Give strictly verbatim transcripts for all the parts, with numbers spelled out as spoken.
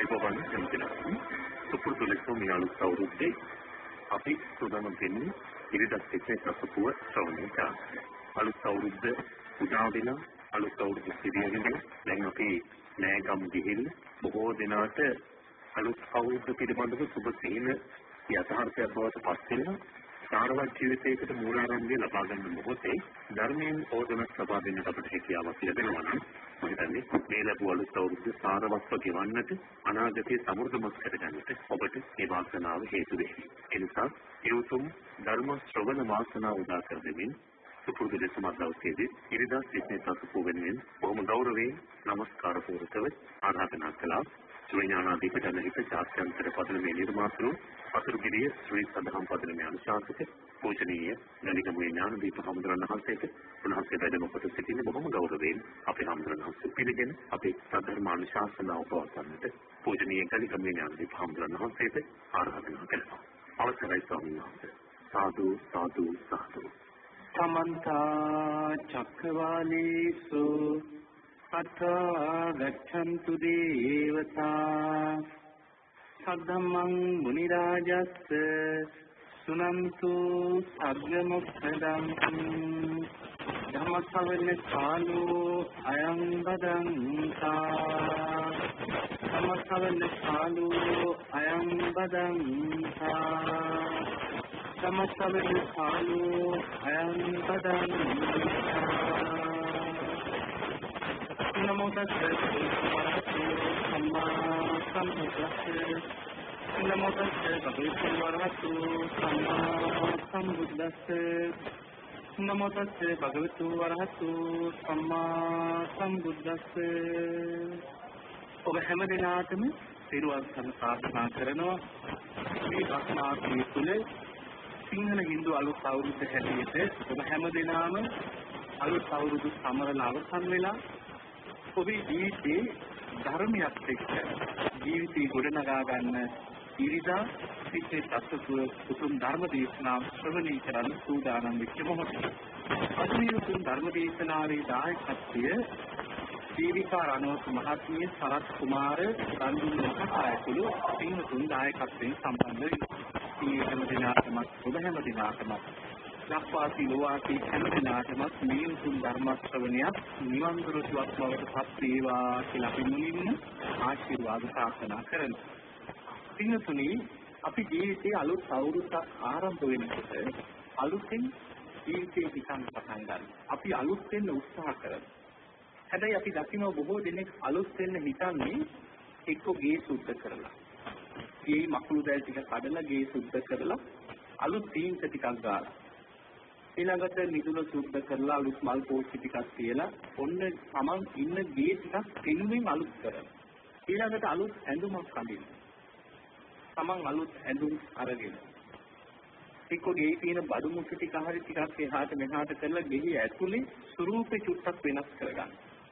අයිබෝවන් දෙන්නා සුපුරුදු ලෙස මේ අලුත් අවුරුද්දේ අපි සූදානම් වෙන්නේ ඉරිදා සිටේ සතුටුව ශ්‍රවණය කරන්න. අලුත් අවුරුද්ද උදා වෙන අලුත් අවුරුද්ද සිදුවෙන දැන් අපි නෑගම් ගිහින් බොහෝ දිනකට අලුත් අවුරුද්ද පිළිබඳව සුබ සිහින යථාර්ථයක් බවට පත් වෙන සාරවත් ජීවිතයකට මූලාරම්භය ලබා ගන්න මොහොතේ ධර්මයෙන් ඕදනක් ලබා දෙන්නට අපට හැකියාවක් ලැබෙනවා නම් මම හිතන්නේ මේ ලැබුව අලුත් අවුරුද්ද සාරවත්ව ගෙවන්නට අනාගතයේ සමෘද්ධමත් කරගන්නට ඔබට මේ වාසනාව හේතු වෙයි. ඒ නිසා ඒ උතුම් ධර්ම ශ්‍රවණ වාසනාව උදා කර දෙමින් සුපුරුදු ලෙස මතවසේදී ඉරිදා සිටේ සතුටු වෙනුවෙන් බොහොම ගෞරවයෙන් নমස්කාර පූර්වකව ආරාධනා කළා. ශ්‍රීඥානාධිපති අනහිත ජාත්‍යන්තර පදනමේ නිර්මාතෘ අතුරුගිරිය ශ්‍රී සදහම් පදනමේ අනුශාසක පූජනීය ගණිකමුවේ ඥානදීප හමුදුරන් වහන්සේට උන්වහන්සේ වැඩම කොට සිටින බොහොම ගෞරවයෙන් අපේ හමුදුරන් වහන්සේ පිළිගෙන අපේ සද්ධර්ම අනුශාසනාව පවත්වන්නට පූජනීය ගණිකමුවේ ඥානදීප හමුදුරන් වහන්සේට ආරාධනා කරනවා. අවසරයි ස්වාමීන් වහන්සේ. සාදු සාදු සාදු. සමන්ත චක්කවාලේසු අත්ථා ගච්ඡන්තු දේවතා සද්ධම්මං මුනි රාජස්ස සුනන්තු සග්ග මොක්ඛදං ධම්ම ශ්‍රවණ කාලෝ අයං බදන්තා ධම්ම ශ්‍රවණ කාලෝ අයං බදන්තා ධම්ම ශ්‍රවණ කාලෝ අයං බදන්තා නමෝ තස්සේ සම්මා සම්බුද්දස්සේ නමෝ තස්සේ භගවතු වරහතු සම්මා සම්බුද්දස්සේ නමෝ තස්සේ භගවතු වරහතු සම්මා සම්බුද්දස්සේ ඔබ හැම දිනාටම සිරුවන් සම ප්‍රාර්ථනා කරනවා මේ වාසනාවේ තුල සිංහල හින්දු අලුත් අවුරුද්ද හැටියට ඔබ හැම දිනාම අලුත් අවුරුදු සමරලා අවසන් වෙලා ඔබේ ජීවිතේ ධර්මයක් එක්ක ජීවිතේ ගොඩනගා ගන්න ඉරිදා සිටේ සත්‍යතුල උතුම් ධර්ම දේශනා ශ්‍රවණය කරන්න සූදානම් වෙච්ච මොහොතේ අද මේ උතුම් ධර්ම දේශනාවේ දායකත්වය ජීවිකා රණවක මහත්මිය සරත් කුමාර රන්දුන් මහතායතුළු සිංහතුන් දායකත්වයෙන් සම්බන්ධ වෙනවා. මේ හැම දිනකටම ඔබ හැම දිනකටම ලක්වාසී ලෝවාසී හැම දිනකටම මේ උතුම් ධර්ම ශ්‍රවණයක් නිවන් දොරටුවක් බවට පත් වේවා කියලා අපි මුලින්ම ආශිර්වාද ප්‍රාර්ථනා කරනවා. සිංහතුනි අපි ජීවිතයේ අලුත් අවුරුද්දක් ආරම්භ වෙනකොට අලුතෙන් ජීවිතේ හිතන්න පටන් ගන්නවා. අපි අලුත් වෙන්න උත්සාහ කරනවා. හැබැයි අපි දකින්න බොහෝ දෙනෙක් අලුත් වෙන්න හිතන්නේ එක්ක ගේ සුද්ධ කරලා. ගේ මකුළු දැල් ටික කඩලා ගේ සුද්ධ කරලා අලුත් තීන්ත ටිකක් ගාලා. ඊළඟට මිදුල සුද්ධ කරලා අලුත් මල් පෝච්චි ටිකක් තියලා ඔන්න තමන් ඉන්න ගේ ටිකක් පින්වෙන් අලුත් කරනවා. ඊළඟට අලුත් ඇඳුමක් අඳින්න. තමන් අලුත් ඇඳුම් අරගෙන. එක්ක ගේ තියෙන බඩු මුට්ටු ටික හරි ටිකක් එහාට මෙහාට කරලා ගෙහි ඇතුලේ ස්වරූපේ චුට්ටක් වෙනස් කරගන්න.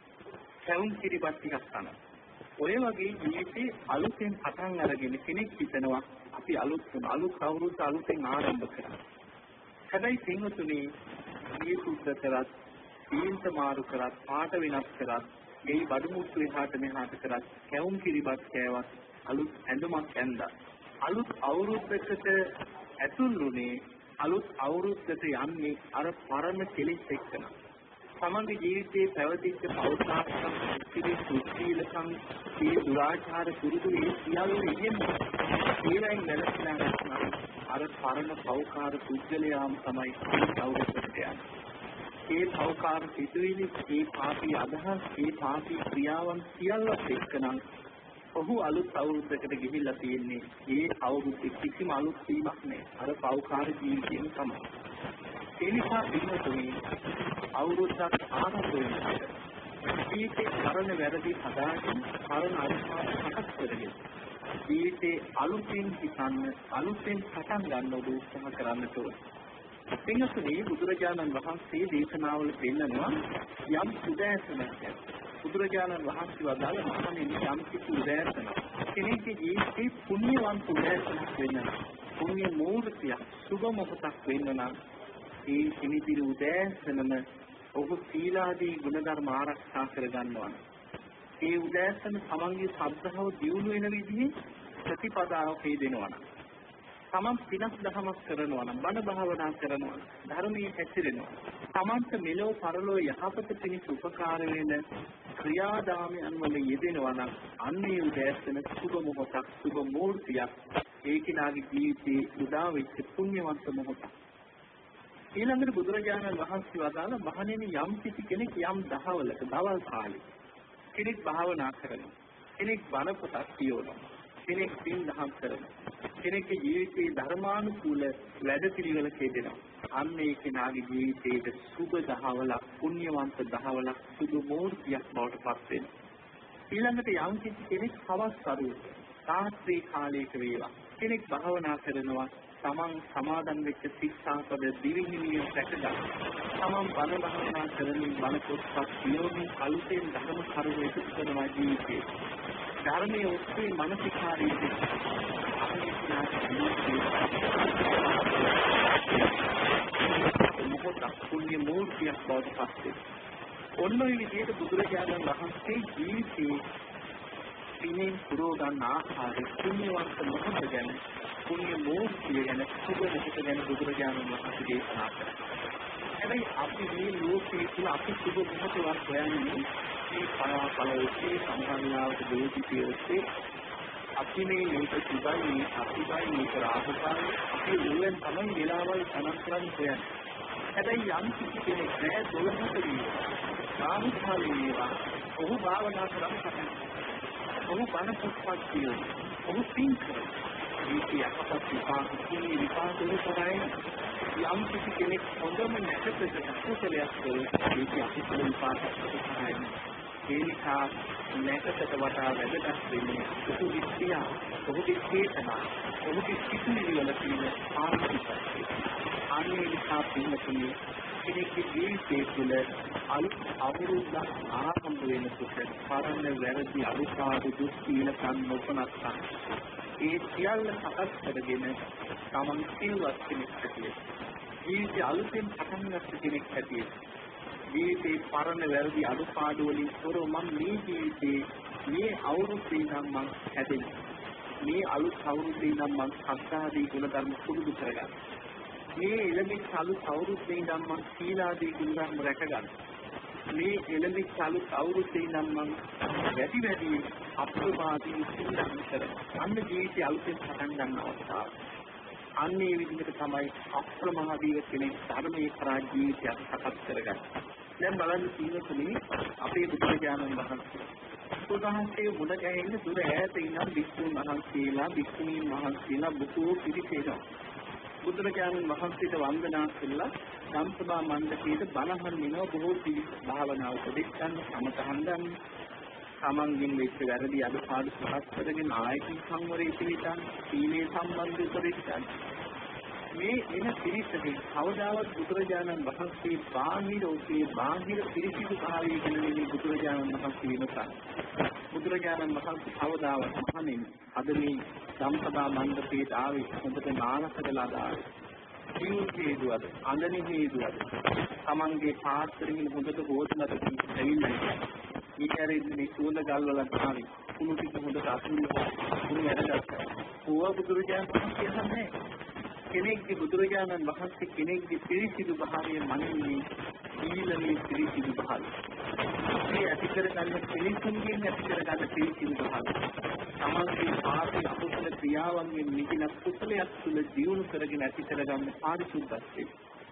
සවුන් කිරිබත් ටිකක් ගන්න. ඔය වගේ ජීවිතේ අලුතෙන් පටන් අරගෙන කෙනෙක් හිතනවා අපි අලුත් අලුත් අවුරුද්ද අලුතෙන් ආරම්භ කරනවා. හැබැයි සිංහතුනි මේ සුද්ධ කරත්, සීන්ත මාරු කරත්, පාට වෙනස් කරත්, ගෙයි බඩු මුට්ටු එහාට මෙහාට කරත්, කැවුම් කිරිබත් කෑවත් අලුත් ඇඳුමක් ඇඳලා අලුත් අවුරුද්දකට ඇතුළුනේ අලුත් අවුරුද්දට යන්නේ අර පරණ කෙලෙස් එක්කන. තමන්ගේ ජීවිතයේ පැවතිච්ච පෞෂාකම්, සිරි සුචීලකම්, සී දුරාචාර පුරුදු ඒ සියල්ල ඉන්නේ. ඒවෙන් වැළකීලා නැත්නම් අර පරණ පෞකාර පුද්ගලයාම තමයි අවුරුද්දට යන්නේ. ඒ පෞකාර සිතුවිලි, ඒ පාපී අදහස්, ඒ පාපී ක්‍රියාවන් සියල්ල එක්කනම් ඔහු අලුත් අවුරුද්දකට ගිහිල්ලා තියෙන්නේ ඒ අවුරුද්දේ කිසිම අලුත් වීමක් නෑ. අර පෞකාර ජීවිතයෙන් තමයි. ඒ නිසා පිළිතුරුයි අවුරුද්දක් ආරම්භ වෙනකොට ජීවිතේ කරන වැරදි හදාගෙන කරන අනුපාත සකස් කරගෙන ජීවිතේ අලුතින් හිතන්න අලුතෙන් පටන් ගන්න ඔබ උත්සාහ කරන්න ඕනේ. පින්වත්නි බුදුරජාණන් වහන්සේ දේශනාවල පෙන්නනවා යම් සුදෑසනක් බුදුරජාණන් වහන්සේ වදාළ මහණෙනි යම් කිසි උදෑසන කෙනෙක්ගේ ජීවිතේ පුණ්‍යවන්ත උදෑසනක් වෙන්න පුණ්‍ය මූර්තියක් සුබ මොහොතක් වෙන්න නම් ඒ හිමිදිරි උදෑසනම ඔහු සීලාදී ගුණධර්ම ආරක්ෂා කර ගන්නවා. ඒ උදෑසන තමන්ගේ ශ්‍රද්ධාව දියුණු වෙන විදිහේ ප්‍රතිපදාවක් හේදෙනවා නම් තමන් පිනක් දහමක් කරනවා නම් බණ භාවනා කරනවා නම් ධර්මයේ හැසිරෙනවා තමන්ට මෙලෝ පරලෝ යහපත පිණිස උපකාර වෙන ක්‍රියාදාමයන් වල යෙදෙනවා නම් අන්නේ උදෑසන සුබ මොහොතක් සුබ මූර්තියක් ඒ කෙනාගේ ජීවිතේ උදා වෙච්ච පුණ්‍යවන්ත මොහොතක්. ඊළඟට බුදුරජාණන් වහන්සේ වදාළ මහණෙනි යම් කිසි කෙනෙක් යම් දහවලක දවල් කාලේ කෙනෙක් භාවනා කරනවා කෙනෙක් බණ පොතක් කියවනවා කෙනෙක් පින් දහම් කරනවා කෙනෙක්ගේ ජීවිතයේ ධර්මානුකූල වැඩපිළිවෙලක යෙදෙනවා අන්න ඒ කෙනාගේ ජීවිතයේ සුබ දහවලක් පුණ්‍යවන්ත දහවලක් සුබ මූර්තියක් බවට පත් වෙනවා. ඊළඟට යම් කිසි කෙනෙක් හවස් කරුවෝ රාත්‍රී කාලයක වේවා කෙනෙක් භාවනා කරනවා තමන් සමාදන් වෙච්ච ශික්ෂාපද දිවිහිමියෙන් රැකගන්න. තමන් බණ භාවනා කරමින් බණ පොත්පත් කියවමින් අලුතෙන් ධර්ම කරුණු එකතු කරනවා ජීවිතේ. ධර්මයේ ඔස්සේ මානසිකාරීක මොහොත පුණ්‍ය මූර්තියක් බවට පත් වෙනවා. ඔන්න ඔය විදිහට බුදුරජාණන් වහන්සේ ජීවිතේ පිනෙන් පුරව ගන්න ආකාරය පුණ්‍යවන්ත මොහොත ගැන පුණ්‍ය මූර්තිය ගැන සුබ මොහොත ගැන බුදුරජාණන් වහන්සේ දේශනා කළා. හැබැයි අපි මේ ලෝකයේ තුල අපි සුබ මොහොතවත් හොයන්නේ මේ පරාපලෝකේ සම්පන්නාවට දෝෂිතය ඔස්සේ අපි මේ මේක සුබයි මේ අපිබයි මේක රාහුකාරයි අපි උලෙන් තමයි වෙලාවල් ගණන් කරන්නේ හොයන්නේ. හැබැයි යම් කිසි කෙනෙක් නෑ දොළහකට වේවා රාහුකාරී වේවා ඔහු භාවනා කරන්න පටන් ඔහු බණ පුස්තක් කියනවා ඔහු පින් කරනවා මේක යහපත් විපාක කියන්නේ විපාක වලටයි යම් කිසි කෙනෙක් හොඳම නැකතට කුසලයක් කරලා මේක අපිට විපාකයක් තමයි ඒ නිසා නැකතට වඩා වැදගත් වෙන්නේ ඔහු විශ්ිය ඔහුගේ චේතනා ඔහුගේ සිතුවිලි වල තියෙන ආර්ථිකය අන්නේ නිසා පින්නතුනි කෙනෙක්ගේ ජීවිතයේ තුළ අලුත් අවුරුද්දක් ආරම්භ වෙනකොට පරණ වැරදි අනුපාඩු දුස්සීලකම් නොපනත්තා ඒ සියල්ල සකස් කරගෙන තමන් සිල්වත් කෙනෙක් හැටියට ජීවිතය අලුතෙන් පටන් ගන්න කෙනෙක් හැටියට ජීවිතේ පරණ වැරදි අනුපාඩු වලින් තොරව මම මේ ජීවිතේ මේ අවුරුද්දේ නම් මම හැදෙන්නේ මේ අලුත් අවුරුද්දේ නම් මම සත්‍යාදී ගුණධර්ම පුරුදු කරගන්න මේ එළඹිච්ච අලුත් අවුරුද්දේ ඉඳන් මම සීලාදී ගුණධර්ම රැකගන්න. මේ එළඹිච්ච අලුත් අවුරුද්දේ ඉඳන් මම වැඩි වැඩි අප්‍රමාදී සීලම් කරනවා. අන්න ජීවිතය අලුතෙන් පටන් ගන්න අවස්ථාව. අන්න ඒ විදිහට තමයි අප්‍රමාදීව කෙනෙක් ධර්මයේ කරා ජීවිතයක් සකස් කරගන්නේ. දැන් බලන්න සීලතුනේ අපේ බුදුරජාණන් වහන්සේ උන්වහන්සේ මුණ ගැහෙන්න දුර ඈත ඉන්න භික්ෂුන් වහන්සේලා භික්ෂුණීන් වහන්සේලා බොහෝ පිරිසේනවා. බුදුරජාණන් වහන්සේට වන්දනා කළා ධම්සභා මණ්ඩපයේදී බණහන් වෙනවා බොහෝ පිළිස් භාවනා උපදෙස් ගන්න සමතහන් ගන්න තමන්ගෙන් වෙච්ච වැරදි අඩුපාඩු සකස් කරගෙන ආයතන සංවරයේ පිළිතන් සීලේ සම්බන්ධ උපදෙස් ගන්න මේ එන පිළිසෙදී කවදාවත් බුදුරජාණන් වහන්සේ බාහිර ඔසේ බාහිර පිළිසිදු භාවය ගැන නෙමෙයි බුදුරජාණන් වහන්සේ විමසන්නේ බුදුරජාණන් වහන්සේ කවදාවත් මහණෙනි අද මේ ධම්සභා මණ්ඩපයට ආවේ හොඳට නානසකලා දාලා ජීවිතේ දුවද අඳනේ හේදුවද තමන්ගේ පාත්‍රයෙන් හොඳට හොදලා ඇවිල්ලා ඊතරේ මේ සුවඳ ගල් වල තමයි කුණු ටික හොඳට අතුරු කුණු වැඩගත්තා. ඕවා බුදුරජාණන් වහන්සේ කියන්නේ කෙනෙක්ගේ බුදුරජාණන් වහන්සේ කෙනෙක්ගේ පිරිසිදු භාවය මනින්නේ සීලමේ පිරිසිදු භාවය. මේ ඇති කරගන්න පිළිසුන්ගෙන් ඇති කරගන්න පිරිසිදු භාවය. තමන්ගේ පාපී අකුසල ක්‍රියාවන්ගෙන් නිදින කුසලයක් තුළ දියුණු කරගෙන ඇති කරගන්න පාරිශුද්ධත්වය.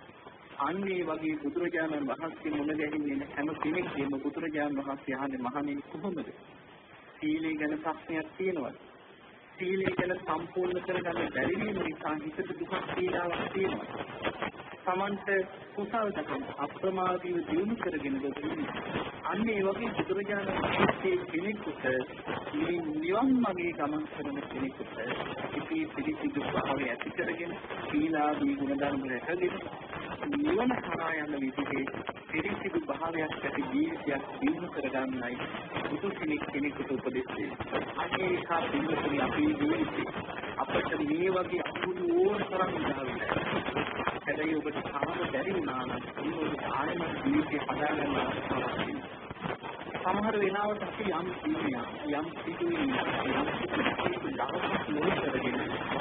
අන්නේ වගේ බුදුරජාණන් වහන්සේ මුණ ගැහින්නේ හැම කෙනෙක්ගේම බුදුරජාණන් වහන්සේ අහන්නේ මහණෙනි කොහොමද? සීලය ගැන ප්‍රශ්නයක් තියෙනවද? සීලය ගැන සම්පූර්ණ කරගන්න බැරි වීම නිසා හිතට දුකක් පීඩාවක් තියෙනවා. සමන්ත කුසල් දකම් අප්‍රමාදීව දියුණු කරගෙන ගොඩනැගෙන්නේ. අන්න ඒ වගේ බුදුරජාණන් වහන්සේ කෙනෙකුට මේ නිවන් මාර්ගයේ ගමන් කරන කෙනෙකුට ඉති පිළිසිදු භාවය ඇති කරගෙන සීලාදී ගුණධර්ම රැකගෙන නිවන කරා යන විදිහේ පිළිසිදු භාවයක් ඇති ජීවිතයක් දියුණු කරගන්නයි බුදු කෙනෙක් කෙනෙකුට උපදෙස් දෙන්නේ. අනේ කා පිළිතුරු අපේ ජීවිතේ අපට මේ වගේ අකුරු ඕන තරම් ඉඳලා හැබැයි ඔබට තාම බැරි වුණා නම් ඒක ආයෙත් ජීවිතේ හදාගන්න අවශ්‍යයි. සමහර වෙලාවට අපි යම් සීනියක් යම් සිදුවීමක් යම් සිදුවීමක් දායකත්වයක් කරගෙන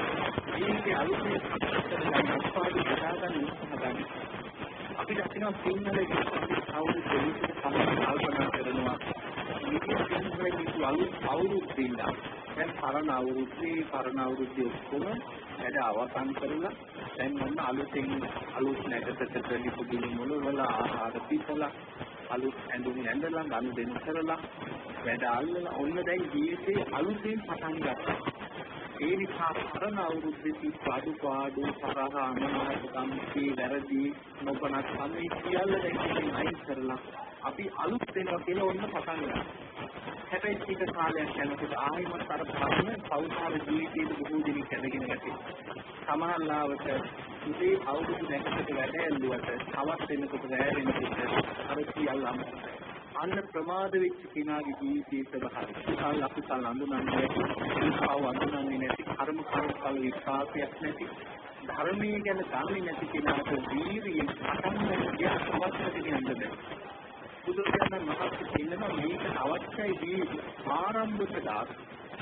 මේකේ අලුතෙන් අත්දැකීම් අත්පාඩු බෙදාගන්න උත්සාහ ගන්න. අපි දකිනවා සිංහලයේ කවුරු දෙවියන් සමහර කල්පනා කරනවා මේකේ සිංහලයේ අලුත් අවුරුදු දිනා දැන් පරණ අවුරුද්දේ පරණ අවුරුද්දේ ඔක්කොම වැඩ අවසන් කරලා දැන් මොන අලුතෙන් අලුත් නැකතට ලිපුදුළු මොළ වල ආහාර පිටලා අලුත් ඇඳුම් ඇඳලා ගනු දෙනු කරලා වැඩ අල්ලලා ඔන්න දැන් ජීවිතේ අලුතෙන් පටන් ගත්තා. ඒ නිසා පරණ අවුරුද්දේ පාඩු පාඩු තරහ අමනාපකම් කී වැරදි නොබනත් සමේ සියල්ල දැන් අයින් කරලා අපි අලුත් දෙනවා කියලා ඔන්න පටන් ගන්නවා. හැබැයි ටික කාලයක් යනකොට ආයෙමත් අර පරණ සෞඛාර ජීවිතයේ බොහෝ දෙනෙක් ඇදගෙන ගැටේ. සමහර ලාවට ඉතේ අවුරුදු නැකකට වැඩ ඇල්ලුවට තවත් වෙනකොට වැය වෙනකොට අර සියල්ලම අන්න ප්‍රමාද වෙච්ච කෙනාගේ ජීවිතයේ ස්වභාවය. ඒකල් අපි කල් අඳුනන්නේ ඒකව අඳුනන්නේ නැති කර්ම කර්මඵල විපාකයක් නැති ධර්මයේ ගැන දන්නේ නැති කෙනාට වීර්යයෙන් පටන් ගන්න අවශ්‍යද කියන්නේ. බුදුරජාණන් වහන්සේ කියනවා මේක අවශ්‍යයි දී ආරම්භක දාස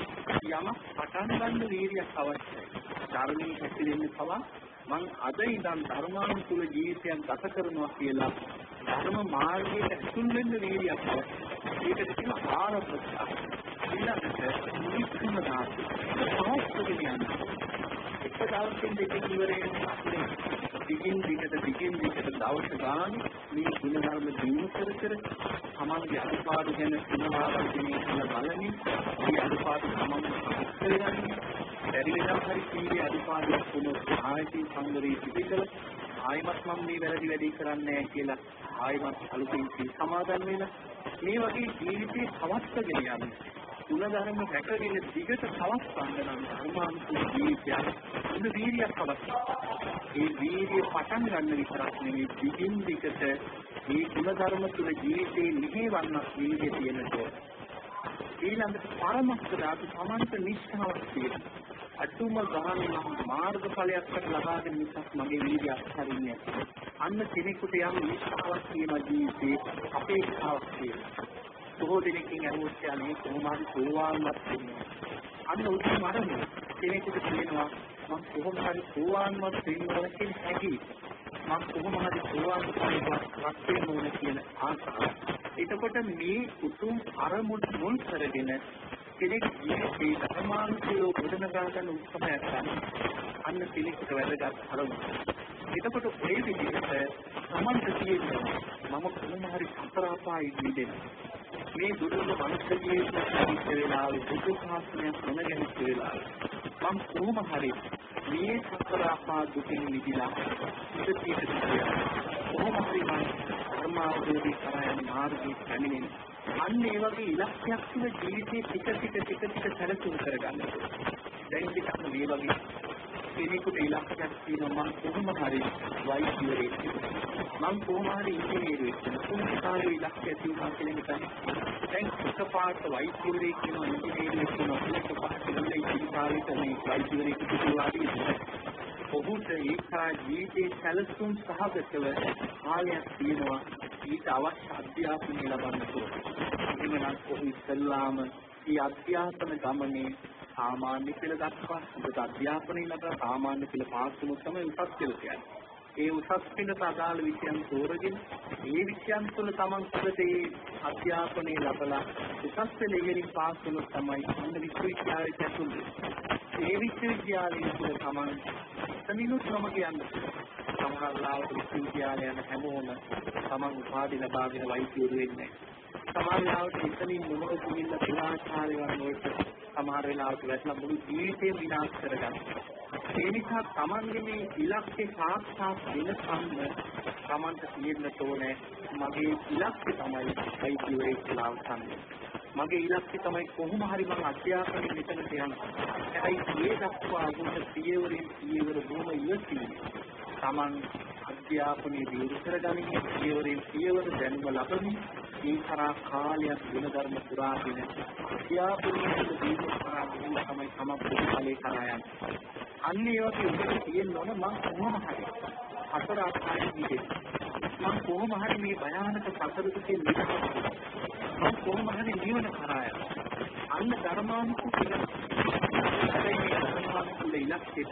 යම පටන් ගන්න වීර්යයක් අවශ්‍යයි. ධර්මයේ හැසිරෙන්න පවා මං අද ඉඳන් ධර්මානුකූල ජීවිතයක් ගත කරනවා කියලා ධර්ම මාර්ගයට ඇතුල් වෙන්න වීර්යයක් අවශ්‍යයි. ඒකට කියන ආරම්භක දාස. ඊළඟට මුලින්ම දාස. අවශ්‍යද කියන්නේ එක දවසකින් දෙකකින් ඉවරයෙන් අපේ දිගින් දිගට දිගින් දිගට දවස් ගාන මේ ගුණ ධර්ම දිනු කර කර සමාජයේ අනුපාඩු ගැන සිනමාවක් දිනේ බලමින් මේ අනුපාඩු සමාජ කරගන්නේ බැරි වෙනවා හරි කීයේ අනුපාඩු වුණොත් ආයතී සංගරේ පිටිකල ආයමත් මම මේ වැරදි වැඩි කරන්නේ කියලා ආයමත් අලුතින් සමාදන් වෙන මේ වගේ ජීවිතේ අවස්ථගෙන යන්නේ ගුණධර්ම රැකගෙන දිගට පවත්වන්න නම් ධර්මානුකූල ජීවිතයක් ඉන්න වීර්යයක් අවශ්‍යයි. ඒ වීර්යය පටන් ගන්න විතරක් නෙවෙයි දිගින් දිගට මේ ගුණධර්ම තුළ ජීවිතේ නිහිවන්නක් වීර්යය තියෙනකොට ඊළඟට පරමස්ත ධාතු සමාන්ත නිෂ්ඨාවක් තියෙනවා. අතුම ගානේ මාර්ගඵලයක් ලබාගෙන මිසක් මගේ වීර්යය අත්හරින්නේ නැහැ. අන්න කෙනෙකුට යම් නිෂ්ඨාවක් තියෙන ජීවිතේ අපේක්ෂාවක් තියෙනවා. බොහෝ දෙනෙක්ගෙන් අහුවත් යන්නේ කොහොමද සෝවාන්වත් වෙන්නේ. අන්න උතුම් මරණය කෙනෙකුට කියනවා මම කොහොම හරි සෝවාන්වත් වෙනවා කියන හැඟීම. මම කොහොම හරි සෝවාන්වත් වෙන්න ඕන කියන ආශාව. එතකොට මේ උතුම් අරමුණ මුල් කරගෙන කෙනෙක් ජීවිතේ ධර්මානුකූලව ගොඩනගා ගන්න උත්සාහයක් ගන්නවා. අන්න කෙනෙකුට වැදගත් අරමුණ. එතකොට ඒ විදිහට සමන්ත තියෙනවා මම කොහොම හරි සතර අපායේ ඉඳෙනවා. මේ දුර්ලභ මනුෂ්‍ය ජීවිතයේ වෙලාවේ දුක සාස්ත්‍රය දැනගෙන ඉස්සෙල්ලා මම කොහොම හරි මේ සතර අපා දුකින් මිදලා ඉතිරියට කොහොම හරි මම ධර්මාවබෝධය කරා යන මාර්ගයේ පැමිණෙන අන්න ඒ වගේ ඉලක්කයක් තුළ ජීවිතේ ටික ටික ටික ටික සැලසුම් කරගන්න. දැන් ඉතින් මේ වගේ කෙනෙකුට ඉලක්කයක් තියෙනවා මම කොහොම හරි වෛද්‍යවරයෙක් මම කොහොම හරි ඉංජිනේරුවෙක් වෙනවා කාලේ ඉලක්කයක් තියෙනවා කියන එක දැන් එකපාරට වෛද්‍යවරයෙක් වෙනවා ඉංජිනේරුවෙක් වෙනවා එකපාරට ඉන්නේ ඉතිරි කාලෙට මේ වෛද්‍යවරයෙක් කියලාදී ඔහුට ඒකා ජීවිතේ සැලසුම් සහගතව කාලයක් තියෙනවා ඊට අවශ්‍ය අධ්‍යාපනය ලබන්න ඕනේ. එමනම් ඔහු ඉස්සල්ලාම මේ අධ්‍යාපන ගමනේ සාමාන්‍ය පෙළ දක්වා උසස් අධ්‍යාපනය ලබා සාමාන්‍ය පෙළ පාස් වුණොත් තමයි උසස් පෙළ කියන්නේ. ඒ උසස් පෙළට අදාළ විෂයන් තෝරගෙන ඒ විෂයන් තුළ තමන් සුළතේ අධ්‍යාපනය ලබලා උසස් පෙළ ඉගෙනින් පාස් වුණොත් තමයි අන්න විශ්වවිද්‍යාලයට ඇතුල් වෙන්නේ. ඒ විශ්වවිද්‍යාලයේ තුළ තමන් සමිනුත් නම කියන්නේ සමහර ලාවට විශ්වවිද්‍යාලයන් හැමෝම තමන් උපාධි ලබාගෙන වෛද්‍යවරු වෙන්නේ. සමහර ලාවට ඉතනින් මොනවද කියලා විලාසාරය වගේ සමහර වෙලාවට වැටලා මුළු ජීවිතේම විනාශ කරගන්නවා. ඒ නිසා තමන්ගේ මේ ඉලක්කය සාක්ෂාත් වෙනකම්ම තමන්ට තියෙන්න ඕනේ මගේ ඉලක්කය තමයි වෛද්‍යවරයෙක් කියලා අවසන්නේ. මගේ ඉලක්කය තමයි කොහොම හරි මම අධ්‍යාපනයේ මෙතනට යනවා. හැබැයි ඒ දක්වා අගොඩ පියවරින් පියවර බොහොම ඉවසීම තමන් අධ්‍යාපනයේ දියුණු කරගනිමින් පියවරින් පියවර දැනුම ලබමින් ඒ කරා කාලයක් ගුණධර්ම පුරාගෙන අධ්‍යාපනයේ දියුණු කරගෙන තමයි තම ප්‍රතිඵලේ කරා යන්නේ. අන්න ඒ වගේ උදේ තියෙන්න ඕන මම කොහොම හරි හතර අටයි ඉන්නේ. මම කොහොම හරි මේ භයානක සතර දුකේ මිදෙන්න මම කොහොම හරි නිවන කරා යනවා. අන්න ධර්මානුකූල හැබැයි මේ ධර්මානුකූල ඉලක්කයට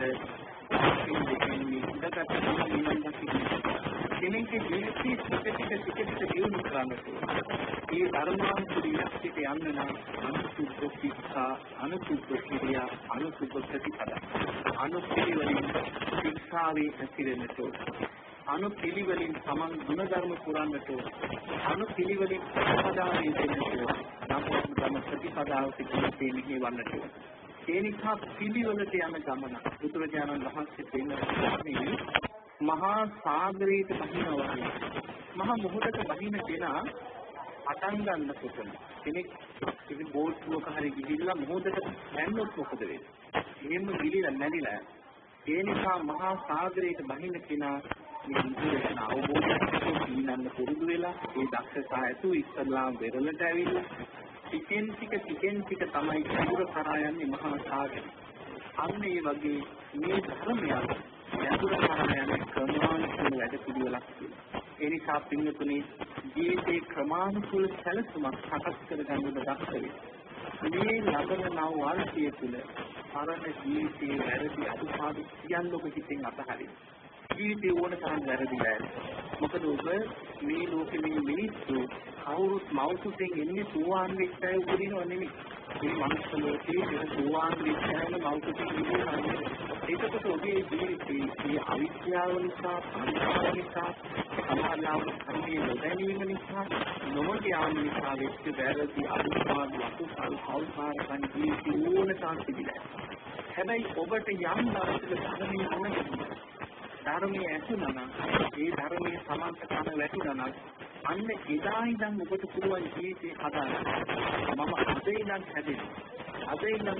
ඉන්නේ ඉඳකට නිවන දකින්න. කෙනෙක්ගේ ජීවිතයේ ටික ටික ටික ටික දියුණු කරන්නට මේ ධර්මානුකූල ඉලක්කයට යන්න නම් අනුසුද්ධ ශික්ෂා, අනුසුද්ධ ක්‍රියා, අනුසුද්ධ ප්‍රතිපදා, අනුපිළිවෙලින් ශික්ෂාවේ ඇතිරෙන්නට අනුපිළිවෙලින් සමන් ගුණධර්ම පුරන්නට අනුපිළිවෙලින් ප්‍රතිපදාවේ දෙන්නට නම් ධර්ම ප්‍රතිපදාවට ජීවිතේ මෙහෙවන්නට ඒ නිසා පිළිවෙලට යන ගමන බුදුරජාණන් වහන්සේ දෙන්නේ මහා සාගරයට බහිනවා වගේ මහා මොහොතක බහින දෙනා අටන් ගන්නකොට කෙනෙක් ඉතින් බෝට්ටුවක හරි ගිහිල්ලා මොහොතක නැන්නොත් මොකද වෙන්නේ? එහෙම ගිලිලා නැලිලා ඒ නිසා මහා සාගරයට බහින කෙනා මේ විදිහට අවබෝධයක් දීනන්න පුරුදු වෙලා ඒ දක්ෂතා ඇතු ඉස්ලාම් වෙරළට ඇවිල්ලා ටිකෙන් ටික ටිකෙන් ටික තමයි ඉදිර කරා යන්නේ මහා සාගරය. අන්න ඒ වගේ මේ ධර්මය යතුරු කරා යන ක්‍රමානුකූල වැඩ පිළිවෙලක් තියෙනවා. ඒ නිසා පින්නතුනේ ජීවිතේ ක්‍රමානුකූල සැලසුමක් සකස් කරගන්න දක්ෂ වෙන්න. මේ ලබන නව වර්ෂය තුළ ආරම්භ ජීවිතයේ වැරදි අදුපාඩු සියල්ලක හිතෙන් අතහරින්න. ජීවිතේ ඕන තරම් වැරදිලා මොකද ඔබ මේ ලෝකෙ මේ මිනිස්සු කවුරුත් මෞතුතෙන් එන්නේ සෝවාන් වෙච්චය උපදිනව නෙමෙයි. මේ මනුස්ස ලෝකේ ඉතින් සෝවාන් වෙච්චයම මෞතුතෙන් ඉන්නේ. ඒකකොට ඔබේ ජීවිතේ මේ අවිද්‍යාව නිසා, සංස්කාර නිසා, සමාජාව කර්මයේ නොදැනීම නිසා, නොමග යාම නිසා වෙච්ච වැරදි අනුපාඩු අකුසල් කෞසාරයන් ජීවිතේ ඕන තරම් තිබිලා. හැබැයි ඔබට යම් දවසක ධර්මයේ මොනවද ධර්මයේ ඇසුණා නම් ඒ ධර්මයේ සමාන්ත කන වැටුණා නම් අන්න එදා ඉඳන් ඔබට පුළුවන් ජීවිතේ හදාගන්න. මම අද ඉඳන් හැදෙන්නේ. අද ඉඳන්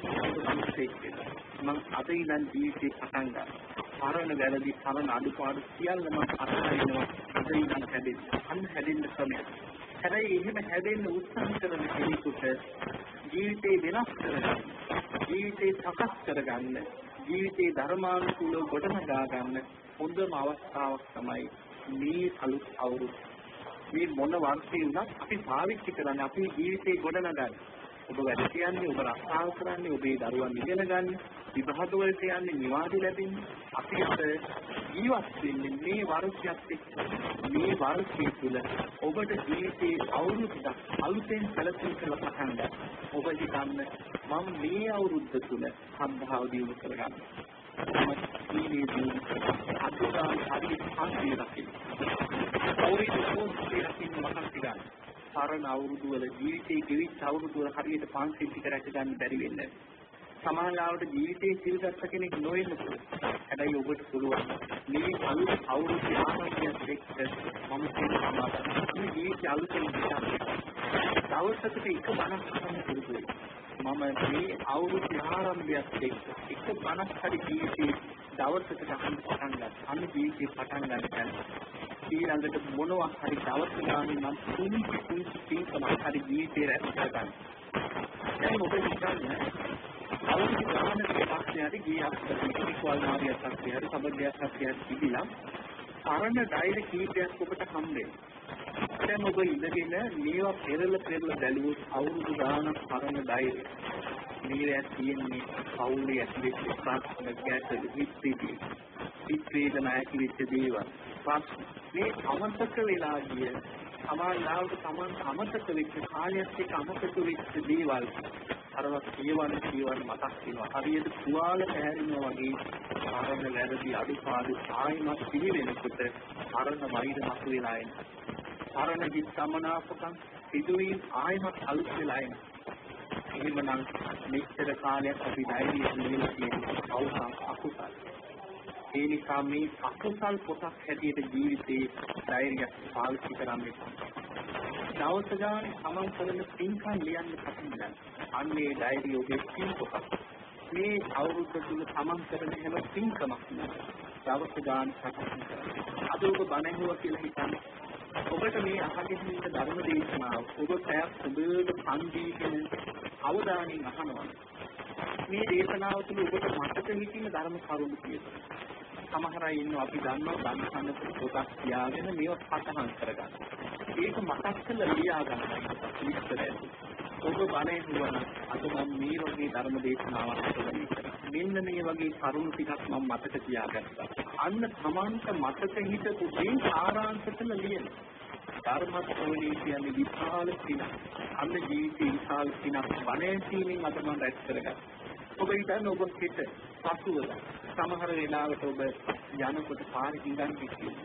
මම අද ඉඳන් ජීවිතේ පටන් ගන්නවා. පරණ වැරදි පරණ අඩුපාඩු සියල්ල මම අත්හරිනවා. අද ඉඳන් හැදෙන්නේ. අන්න හැදෙන්න ක්‍රමය. හැබැයි එහෙම හැදෙන්න උත්සාහ කරන කෙනෙකුට ජීවිතේ වෙනස් කරගන්න, ජීවිතේ සකස් කරගන්න, ජීවිතේ ධර්මානුකූලව ගොඩනගා ගන්න හොඳම අවස්ථාවක් තමයි මේ අලුත් අවුරුද්ද. මේ මොන වර්ෂේ වුණත් අපි පාවිච්චි කරන්නේ අපේ ජීවිතේ ගොඩනගන්න. ඔබ වැඩ කියන්නේ, ඔබ රස්සාව කරන්නේ, ඔබේ දරුවන් ඉගෙන ගන්න, විභාග වලට යන්නේ, නිවාඩු ලැබෙන්නේ. අපි අද ජීවත් වෙන්නේ මේ වර්ෂයත් එක්ක. මේ වර්ෂය තුළ ඔබට ජීවිතේ අවුරුද්දක් අලුතෙන් සැලසුම් කරලා පටන් ගන්න. ඔබ හිතන්න මම මේ අවුරුද්ද තුළ සම්භාව දියුණු කරගන්න. මේ දියුණු අතුරාන් හරියට පන්සිල් රකින්න. අවුරුදු පොස්සේ රකින්න මහන්සි ගන්න. පරණ අවුරුදු වල ජීවිතේ ගෙවිච්ච අවුරුදු වල හරියට පන්සිල් ටික රැක ගන්න බැරි වෙන්නේ. සමාජාවට ජීවිතේ සිල් ගත්ත කෙනෙක් නොවෙන්න පුළුවන්. හැබැයි ඔබට පුළුවන් මේ අලුත් අවුරුදු ආරම්භයත් එක්ක මම සිල් සමාදන්. මේ ජීවිතය අලුතෙන් හිතන්න. දවසකට එක බණක් අහන්න පුළුවන්. මම මේ අවුරුදු ආරම්භයත් එක්ක එක බණක් හරි ජීවිතේ දවසකට අහන්න පටන් ගන්න. අන්න ජීවිතේ පටන් ගන්න. ඊළඟට මොනවා හරි දවස් ගානේ මම කුංචි කුංචි පින්කමක් හරි ජීවිතේ රැස් කරගන්න. දැන් ඔබ හිතන්නේ අවුරුදු ගානකට පස්සේ හරි ගියක් ඉක්වල් මාරියක් පස්සේ හරි සබද්දයක් පස්සේ හරි තිබිලා පරණ ඩයරි කීපයක් ඔබට හම්බෙන්නේ. දැන් ඔබ ඉඳගෙන මේවා පෙරල පෙරල බැලුවොත් අවුරුදු ගානක් පරණ ඩයරි. මේවා තියෙන්නේ පෞලේ ඇතුලේ ප්‍රශ්න ගැටලු විස්තීති. විස්තීතන ඇතුලේ දේවල්. මේ අමතක වෙලා ගිය සමාජාවට සමාන අමතක වෙච්ච කාලයක් එක්ක අමතක වෙච්ච දේවල් අරවා කියවන කියවන මතක් වෙනවා. හරියට තුවාල පැහැරෙනවා වගේ ආරම්භ වැරදි අඩුපාඩු ආයිමත් පිළිවෙලකට අරන වෛර මත වෙලා එන. අරන දිස් සමනාපකම් සිදුවීම් ආයිමත් අලුත් වෙලා එන. එහෙමනම් මෙච්චර කාලයක් අපි ධෛර්යයෙන් ඉඳලා තියෙන අවසන් අකුසල්. ඒ නිසා මේ අකුසල් කොටස් හැටියට ජීවිතේ ධෛර්යයක් පාවිච්චි කරන්න එපා. දවස ගානේ සමන් කරන පින්කම් ලියන්න පටන් ගන්න. අන්නේ ධෛර්යය ඔබේ පින් කොටස්. මේ අවුරුද්ද තුල සමන් කරන හැම පින්කමක් දවස ගානේ සකස් කරන්න. අද ඔබ බණ ඇහුවා කියලා හිතන්න. ඔබට මේ අහගෙන ඉන්න ධර්ම දේශනාව ඔබ පැයක් සුබේට පන්දීගෙන අවධානයෙන් අහනවා. මේ දේශනාව තුළ ඔබට මතක හිටින ධර්ම කරුණු කියනවා. සමහර අය ඉන්නවා අපි දන්නවා ධම්මසන්නත පොතක් තියාගෙන මේව පටහන් කරගන්න. ඒක මතක් කරලා ලියා ගන්න විස්තරය. ඔබ බණේ හුවන අද මම මේ වගේ ධර්ම දේශනාවක් කරනවා. මෙන්න මේ වගේ කරුණු ටිකක් මම මතක තියාගත්තා. අන්න Tamanta මතක හිටපු මේ සාරාංශතල ලියන. ධර්ම ශ්‍රවණය කියන්නේ විශාල පිනක්. අන්න ජීවිතේ විශාල පිනක්. බණේ සීනින් අද මම රැස් කරගත්තා. ඔබ හිතන්න ඔබ හිත පසුවල සමහර වෙලාවට ඔබ යනකොට පාරේ ඉඳන් කිව්වා.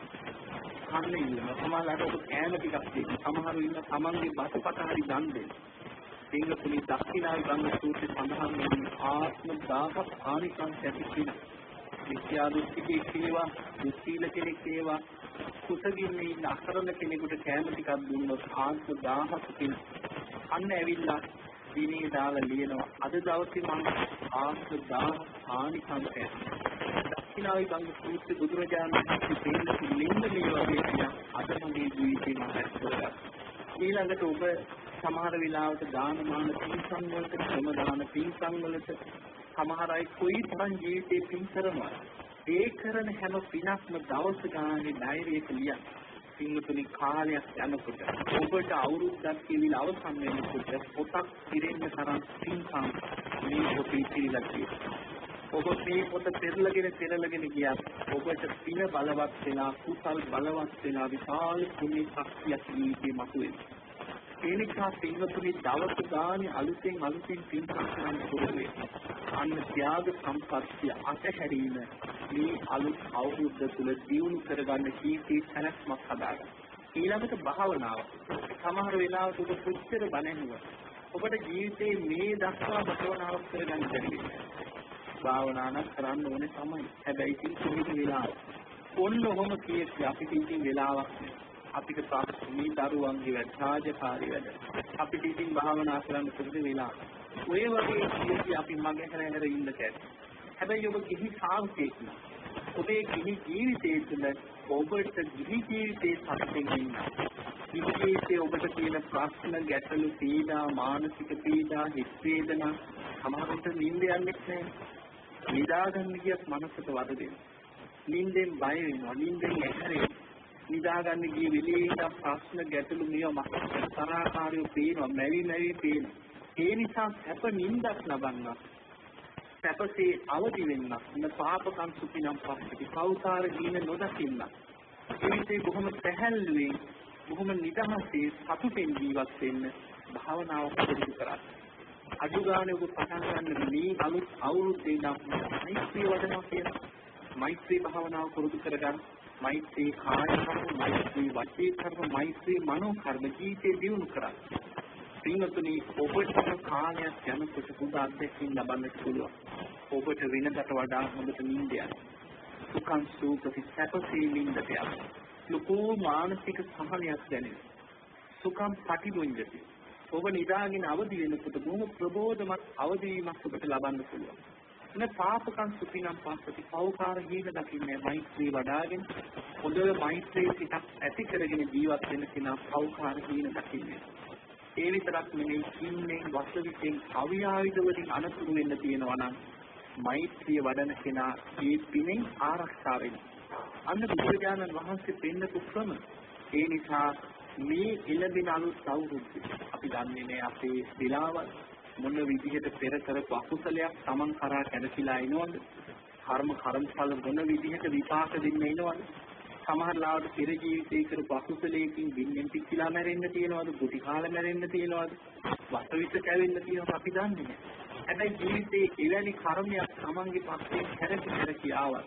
අන්න ඉන්න සමහරවිට ඔබ කෑම ටිකක් දෙන්න. සමහරු ඉන්න තමන්ගේ බසපත හරි දන් දෙන්න. සිංහපුලි දක්ෂිනායි ගංගා සූත්‍රය සඳහන් වෙන ආත්ම දාහක් ආනිසංස ඇති කියන විද්‍යා දෘෂ්ටිකේ කියවා දුස්සීල කෙනෙක් කියවා කුසගින්නේ ඉන්න අකරණ කෙනෙකුට කෑම ටිකක් දුන්නොත් ආත්ම දාහක් කියන අන්න ඇවිල්ලා දිනේ දාලා ලියනවා අද දවසේ මම ආත්ම දාහක් ආනිසංසය දක්ෂිනායි ගංගා සූත්‍රය බුදුරජාණන් වහන්සේ දෙන්න ලින්ද මේ වගේ කියන අද මගේ ජීවිතේ මම රැස් කරගත්තා. ඊළඟට ඔබ සමහර වෙලාවට දාන මාන පින්සම් වලට ශ්‍රම දාන පින්සම් වලට සමහර අය කොයි තරම් ජීවිතේ පින් කරනවා ඒ කරන හැම පිනක්ම දවස ගානේ ඩයරියක ලියන්න. පින්තුනි කාලයක් යනකොට ඔබට අවුරුද්දක් කියලා අවසන් වෙනකොට පොතක් ඉරෙන්න තරම් පින්කම් මේ පොතේ කියලා කියනවා. ඔබ මේ පොත පෙරලගෙන පෙරලගෙන ගියත් ඔබට පින බලවත් වෙලා කුසල් බලවත් වෙලා විශාල පුණ්‍ය ශක්තියක් ජීවිතේ මතුවෙනවා. ඒ නිසා පින්වතුනි දවස ගානේ අලුතෙන් අලුතෙන් පින්කම් කරන්න පුරුදු අන්න ත්‍යාග සම්පත්තිය අතහැරීම මේ අලුත් අවුරුද්ද තුල දියුණු කරගන්න කීකී සැලැස්මක් හදාගන්න. ඊළඟට භාවනාව. සමහර වෙලාවට ඔබ පුච්චර බණෙනවා. ඔබට ජීවිතේ මේ දක්වා භාවනාවක් කරගන්න බැරි භාවනා නම් කරන්න ඕනේ තමයි. හැබැයි ඉතින් කොහේද වෙලාව? ඔන්න ඔහොම කීයක අපිට ඉතින් වෙලාවක් නෑ. අපිට මේ දරුවන්ගේ වැඩ රාජකාරී වැඩ අපිට ඉතින් භාවනා කරන්න පුරුදු වෙලා ඔය වගේ කීයක අපි මගේ හැර හැර ඉන්න කැට. හැබැයි ඔබ කිසි සාර්ථකයක් නෑ. ඔබේ කිසි ජීවිතයේ තුළ ඔබට කිසි ජීවිතයේ සත්‍යෙක ඉන්න. ජීවිතයේ ඔබට තියෙන ප්‍රශ්න ගැටලු පීඩා මානසික පීඩා හිස් වේදනා සමහරවිට නිින්ද යන්නේ නැහැ. නිදාගන්න ගියත් මනසට වද දෙනවා. නිින්දෙන් බය වෙනවා. නිින්දෙන් ඇහැරෙනවා. නිදාගන්න ගිය වෙලේ ඉඳන් ප්‍රශ්න ගැටලු මේවා මතක තරහකාරයෝ පේනවා. මැවි මැවි පේනවා. ඒ නිසා සැප නිින්දක් ලබන්න. සැපසේ අවදි වෙන්න. ඉන්න පාපකම් සුපිනම් පස්සේ කෞසාර දීන නොදකින්න. ජීවිතේ බොහොම පැහැල්ලුවේ බොහොම නිදහසේ සතුටින් ජීවත් වෙන්න භාවනාව පුරුදු කරගන්න. අඩු ගානේ ඔබ පටන් ගන්න මේ අලුත් අවුරුද්දේ නම් මෛත්‍රී වඩනවා කියන මෛත්‍රී භාවනාව පුරුදු කරගන්න. මෛත්‍රී කාය කර්ම, මෛත්‍රී වාචික කර්ම, මෛත්‍රී මනෝ කර්ම ජීවිතේ දියුණු කරගන්න. පින්වතුනි ඔබට කාලයක් යනකොට හොඳ අත්දැකීම් ලබන්න පුළුවන්. ඔබට වෙනකට වඩා හොඳට නිින්ද යනවා. සුඛං සුඛති සැපසේ නිින්දට යනවා. ලොකු මානසික සහනයක් දැනෙනවා. සුඛං පටිගොංජති. ඔබ නිදාගෙන අවදි වෙනකොට බොහොම ප්‍රබෝධමත් අවදිවීමක් ඔබට ලබන්න පුළුවන්. එන පාපකම් සුපිනම් පස්සති පෞකාර හීන දකින්නේ මෛත්‍රී වඩාගෙන හොඳ මෛත්‍රී සිතක් ඇති කරගෙන ජීවත් වෙන කෙනා පෞකාර හීන දකින්නේ. ඒ විතරක් නෙමෙයි කින්නේ වස්තුවිතෙන් අවියාවිද වලින් අනතුරු වෙන්න තියෙනවා නම් මෛත්‍රිය වඩන කෙනා මේ පිනෙන් ආරක්ෂා වෙනවා. අන්න බුදුරජාණන් වහන්සේ පෙන්නපු ක්‍රම. ඒ නිසා මේ ඉලබින අලුත් අවුරුද්ද අපි දන්නේ නැහැ අපේ දිලාවල් මොන විදිහට පෙර කරපු අකුසලයක් Taman කරා කැඩසිලා එනවද? කර්ම කර්මඵල මොන විදිහට විපාක දෙන්න එනවද? සමහර ලාවට පෙර ජීවිතේ කරපු අකුසලයකින් බින්නෙන් පිච්චිලා මැරෙන්න තියෙනවද? ගුටි කාලා මැරෙන්න තියෙනවද? වස්තුවිත කැවෙන්න තියෙනවද? අපි දන්නේ නැහැ. හැබැයි ජීවිතේ එවැනි කර්මයක් Tamanගේ පස්සේ හැරකි හැරකි ආවා.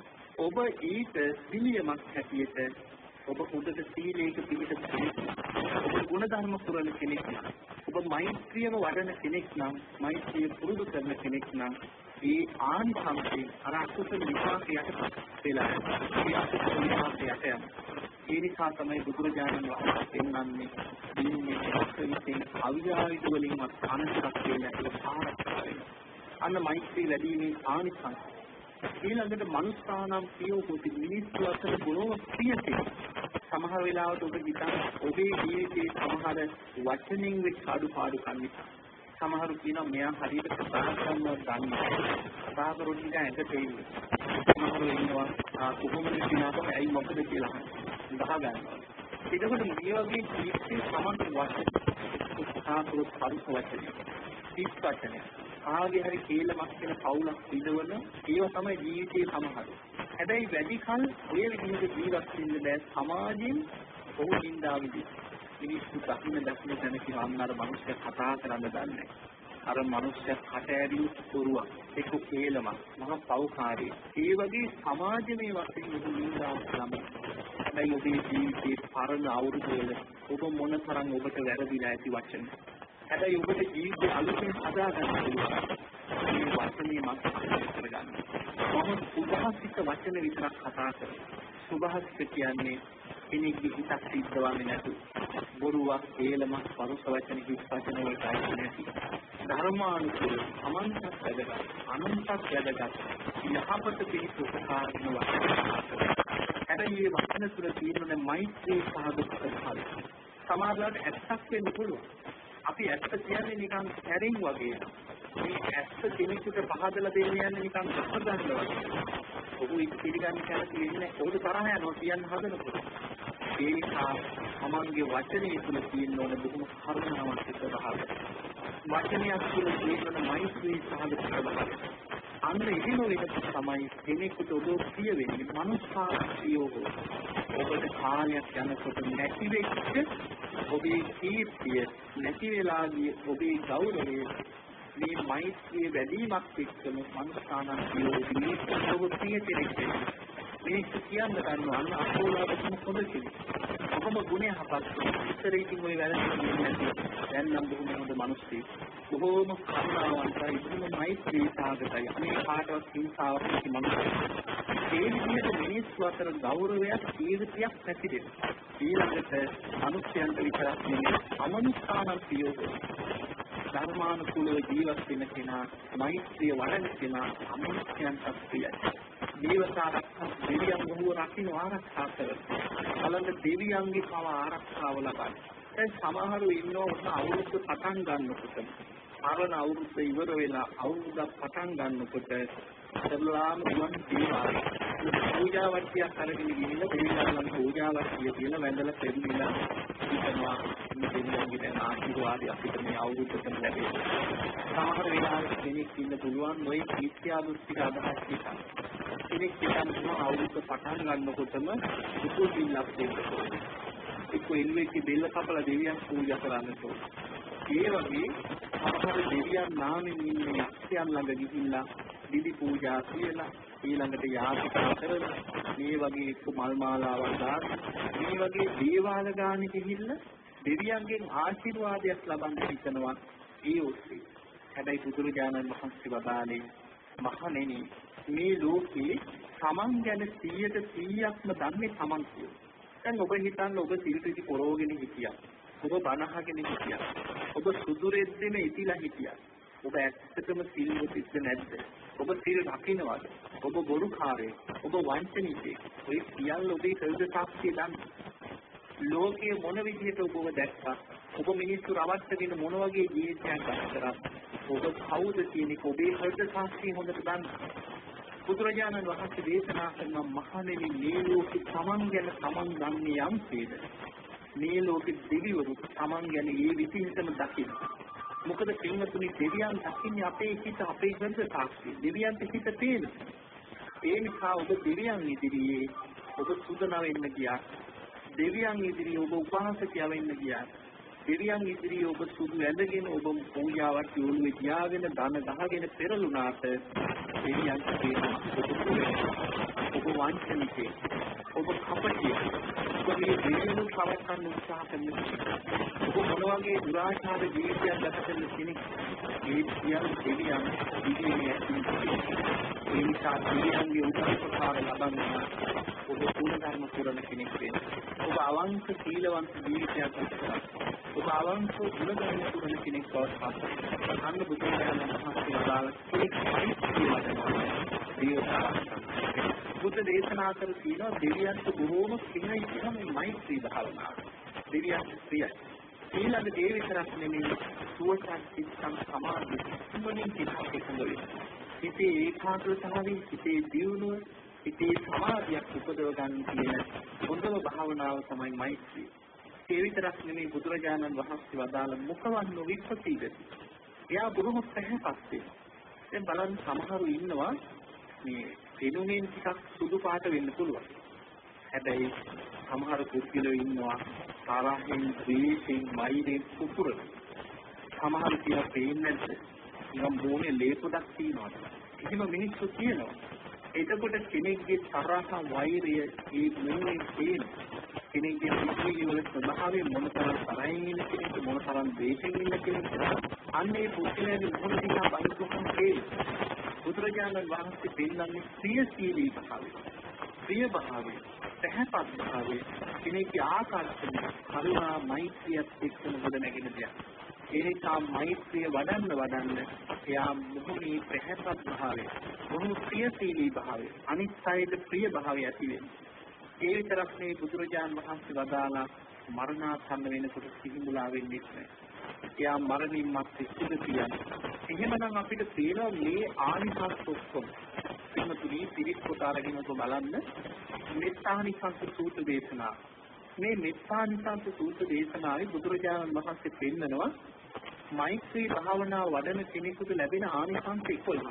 ඔබ ඊට පිළියමක් හැටියට ඔබ හොඳට සීලයක පිළිපද කෙනෙක් ඔබ ගුණ ධර්ම පුරන කෙනෙක් ඔබ මෛත්‍රියව වඩන කෙනෙක් නම් මෛත්‍රිය පුරුදු කරන කෙනෙක් නම් ඒ ආනිසංසයෙන් අර අකුසල විපාකයට වෙලා ඒ අකුසල විපාකයට යන ඒ නිසා තමයි බුදුරජාණන් වහන්සේ පෙන්වන්නේ මේ අකුසලයෙන් අවිජාවිත වලින්වත් අනන්තයක් නැතිව සාරයි අන්න මෛත්‍රී වැඩිමේ ආනිසංස ඊළඟට මනුස්සානම් පියෝපොති මිනිස්සු අතර බොහොම ප්‍රියසේ සමහර වෙලාවට ඔබ හිතන ඔබේ ජීවිතයේ සමහර වචනින් වෙච්ච අඩුපාඩුකම් නිසා සමහරු කියනවා මෙයා හරියට කතා කරනවා දන්නේ කතා කරුණික ඇඟට එන්නේ සමහරු ඉන්නවා කොහොමද කියනකොට ඇයි මොකද කියලා ගහ ගන්නවා එතකොට මේ වගේ ජීවිතේ සමන්ත වචන සාතුත් පරිස වචන පිස් වචන ආගේ හරි කේලමක් වෙන පවුලක් පිළිවන ඒව තමයි ජීවිතයේ සමහර. හැබැයි වැඩි කල ඔය විදිහට ජීවත් වෙන්න බෑ සමාජයෙන් ඔහු නින්දාවිදී. මිනිස්සු දකින්න දැක්ම දැන කිව්වම අර මිනිස්සු කතා කරන්න දන්නේ අර මිනිස්සු කට ඇරියු පුරුවක් ඒක කේලමක් මහා පෞකාරී. ඒ වගේ සමාජමය වශයෙන් ඔහු නින්දාව කරනවා. හැබැයි ඔබේ ජීවිතයේ පරණ අවුරුදු වල ඔබ මොන තරම් ඔබට වැරදිලා ඇති වචන. හැබැයි ඔබට ජීවිතය අලුතෙන් හදාගන්න පුළුවන්. මේ වචනේ මත කරගන්න. කොහොමද සුභාසිත වචන විතරක් කතා කරන්නේ? සුභාසිත කියන්නේ කෙනෙක්ගේ හිතක් සිද්ධවන්නේ නැතු. බොරුවක්, හේලමක්, පරුස වචන, හිස් වචන වලට අයිති නැති. ධර්මානුකූල, සමන්තක් වැදගත්, අනන්තක් වැදගත්, යහපත පිණිස උපකාර කරන වචන. හැබැයි මේ වචන තුළ තියෙන මෛත්‍රී සහගත ස්වභාවය සමාජයට ඇත්තක් වෙන්න පුළුවන්. අපි ඇත්ත කියන්නේ නිකන් හැරින් වගේ. මේ ඇත්ත කෙනෙකුට පහදලා දෙන්න යන්නේ නිකන් සත්‍යයන් වගේ. ඔබ ඒක පිළිගන්න කැමති වෙන්නේ නැහැ. ඔබ තරහ යනවා කියන්න හදනකොට. ඒ නිසා තමන්ගේ වචනේ තුළ තියෙන ඕන බොහොම කරුණාවක් ස්වභාවය. වචනයක් තුළ තියෙන මෛත්‍රී සහගත ස්වභාවය. අන්න ඉතින් ඔය එක තමයි කෙනෙකුට ඔබ ප්‍රිය වෙන්නේ මනුස්සාක්ෂියෝ. ඔබට කාලයක් යනකොට නැති වෙච්ච ඔබේ කීර්තිය නැති වෙලා ගිය ඔබේ ගෞරවය මේ මෛත්‍රිය වැඩිමක් එක්කම මනුස්සානක්ෂියෝ මේ ඔබ ප්‍රිය කෙනෙක් වෙනවා. මේක කියන්න ගන්නවා අන්න අපෝලාවටම හොඳ කෙනෙක්. කොහොම ගුණය හපක් ඉතර ඉතින් ඔය වැරදි නැති. දැන් නම් බොහොම හොඳ මිනිස්සෙක්. බොහෝම කරුණාවන්තයි, බොහොම මෛත්‍රී සාගතයි. මේ කාටවත් හිංසාවක් නැති මිනිස්සෙක්. ඒ විදිහට මිනිස්සු අතර ගෞරවයක්, කීර්තියක් නැති දෙයක්. ඊළඟට මිනිස්යන්ට විතරක් නෙමෙයි, අමනුෂ්‍යානන්තියෝ ධර්මානුකූලව ජීවත් වෙන කෙනා, මෛත්‍රිය වඩන කෙනා අමනුෂ්‍යයන්ට ප්‍රියයි. දේවතාවුන් දෙවියන් බොහෝ රකින්න ආරක්ෂා කරනවා. බලන්න දෙවියන්ගේ පව ආරක්ෂාව ලබන. දැන් සමහරව ඉන්නවා අවුරුද්ද පටන් ගන්නකොට පරණ අවුරුද්ද ඉවර වෙලා අවුරුද්දක් පටන් ගන්නකොට ඉස්ලාම ගුවන් දේවාලය පූජාවර්තියක් අරගෙන ගිහිල්ලා දෙවියන්ගේ පූජාවර්තිය කියලා වැඳලා පෙන්නලා ඉතනවා දෙවියන්ගේ දැන් ආශිර්වාදය අපිට මේ අවුරුද්දට ලැබෙනවා. සමහර වෙලාවට කෙනෙක් ඉන්න පුළුවන් ඔය මිත්‍යා දෘෂ්ටික අදහස් පිටා. කෙනෙක් කියනවා අවුරුද්ද පටන් ගන්නකොටම දුක දින්නක් දෙන්න. එක්ක එල්ලේකේ බෙල්ල කපලා දෙවියන් පූජා කරන්න ඕන. ඒ වගේ සමහර දෙවියන් නාමයෙන් ඉන්න යක්ෂයන් ළඟ ගිහිල්ලා දිවි පූජා කියලා ඊළඟට යාචකා කරන මේ වගේ එක්ක මල් මාලාවක් දාන මේ වගේ දේවාල ගානේ ගිහිල්ලා දෙවියන්ගෙන් ආශිර්වාදයක් ලබන්න හිතනවා ඒ ඔස්සේ. හැබැයි බුදුරජාණන් වහන්සේ වදාළේ මහණෙනි මේ ලෝකේ තමන් ගැන සීයට සීයක්ම දන්නේ තමන් කියලා. දැන් ඔබ හිතන්න ඔබ සිල්පිටි පොරෝගෙන හිටියා. ඔබ බණහගෙන හිටියා. ඔබ සුදු රෙද්දෙම ඉතිලා හිටියා. ඔබ ඇත්තටම සිල්වතිස්ද නැද්ද? ඔබ සිල් රකින්නවද? ඔබ බොරුකාරයෙක්. ඔබ වංචනිකයෙක්. ඔය සියල්ල ඔබේ හෘද සාක්ෂිය දන්න. ලෝකයේ මොන විදිහට ඔබව දැක්කා? ඔබ මිනිස්සු රවට්ටගෙන මොන වගේ ජීවිතයක් ගත කරා? ඔබ කවුද කියන එක ඔබේ හෘද සාක්ෂිය හොඳට දන්න. බුදුරජාණන් වහන්සේ දේශනා කරන මහණෙනි මේ ලෝකෙ තමන් ගැන තමන් දන්නේ යම්සේද මේ ලෝකෙ දෙවිවරු තමන් ගැන ඒ විදිහටම දකින්න. මොකද පින්වතුනි දෙවියන් දකින්නේ අපේ හිත අපේ හෘද සාක්ෂිය. දෙවියන්ට හිත පේනවා. ඒ නිසා ඔබ දෙවියන් ඉදිරියේ ඔබ සුදන වෙන්න ගියා. දෙවියන් ඉදිරියේ ඔබ උපාසකයා වෙන්න ගියා. දෙවියන් ඉදිරියේ ඔබ සුදු ඇඳගෙන ඔබ පූජාවක් යොමුවේ තියාගෙන ධන ගහගෙන පෙරළුණාට දෙවියන්ට ඔබ වංචනිකේ ඔබ කපටිය ඔබ මේ දෙවියන් පවත්වන්න උත්සාහ කරන ඔබ මොන වගේ දුරාචාර ජීවිතයක් ගත කරන කෙනෙක් ඒ සියලු දෙවියන් ඉදිරියේ ඒ නිසා දෙවියන්ගේ උපකාර ලබන්න ඔබ පුණ්‍යකර්ම කරන කෙනෙක් වෙන්න. ඔබ අවංක සීලවන්ත ජීවිතයක් ගත කරන්න. ඔබ අවංක ගුණධර්ම පුරන කෙනෙක් බවට පත් වෙනවා. අන්න බුදුරජාණන් වහන්සේ වදාළ බුද්ධ දේශනා කර තියෙනවා දෙවියන්ට බොහෝම ප්‍රියයි කියන මේ මෛත්‍රී භාවනාව. දෙවියන්ට ප්‍රියයි. ඊළඟ ඒ විතරක් නෙමෙයි සුවසත් සිතම් සමාධි සම්මනින් සිතක් එකඟ වෙනවා. සිතේ ඒකාග්‍රතාවයෙන් සිතේ දියුණුව ඉතී සමාධියක් උපදව ගන්න තියෙන හොඳම භාවනාව තමයි මෛත්‍රිය. ඒ විතරක් නෙමෙයි බුදුරජාණන් වහන්සේ වදාළ මුඛවන් නොවිප්පතිද. එයා බොහොම පැහැපත් වෙනවා. දැන් බලන්න සමහරු ඉන්නවා මේ පෙනුමෙන් ටිකක් සුදු පාට වෙන්න පුළුවන්. හැබැයි සමහර පුද්ගලයෝ ඉන්නවා තරහින්, ද්වේෂයෙන්, වෛරයෙන් පුපුරන. සමහර කියලා පේන්නේ නැද්ද? නිකම් බොනේ ලේපොඩක් තියනවා. එහෙම මිනිස්සු කියනවා. එතකොට කෙනෙක්ගේ තරහ, වෛරය ඒ මොනේ තේන කෙනෙක්ගේ සිතිවිලි වල ස්වභාවය මොනතරම් තරහින් ඉන්න කෙනෙක්ද, මොනතරම් ද්වේෂයෙන් ඉන්න කෙනෙක්ද, අන්නේ පුද්ගලයාගේ මොන දිහා බලනකොට තේරෙනවා. බුදුරජාණන් වහන්සේ පෙන්නන්නේ ප්‍රියශීලී භාවය, ප්‍රිය භාවය, පැහැපත් භාවය, කෙනෙක්ගේ ආකර්ෂණය, කරුණා, මෛත්‍රියත් එක්කම ගොඩ නැගෙන දෙයක්. ඒ නිසා මෛත්‍රිය වඩන්න වඩන්න එයා මොහොමී පැහැපත් භාවය, මොහොම ප්‍රියශීලී භාවය, අනිත් අයට ප්‍රිය භාවය ඇති වෙනවා. ඒ විතරක් නෙවෙයි බුදුරජාණන් වහන්සේ වදාලා මරණාසන්න වෙනකොට සිහිමුලා වෙන්නේ නැහැ. එයා මරණින් මත්තේ සිට කියන්නේ. එහෙමනම් අපිට පේනවා මේ ආනිසංස ඔක්කොම. එන්නතුනි පිරිත් කොට අරගෙන ඔබ බලන්න මෙත්තානිසංස සූත්‍ර දේශනා. මේ මෙත්තානිසංස සූත්‍ර දේශනාවේ බුදුරජාණන් වහන්සේ පෙන්නනවා මෛත්‍රී භාවනාව වඩන කෙනෙකුට ලැබෙන ආනිසංස එකොළහක්.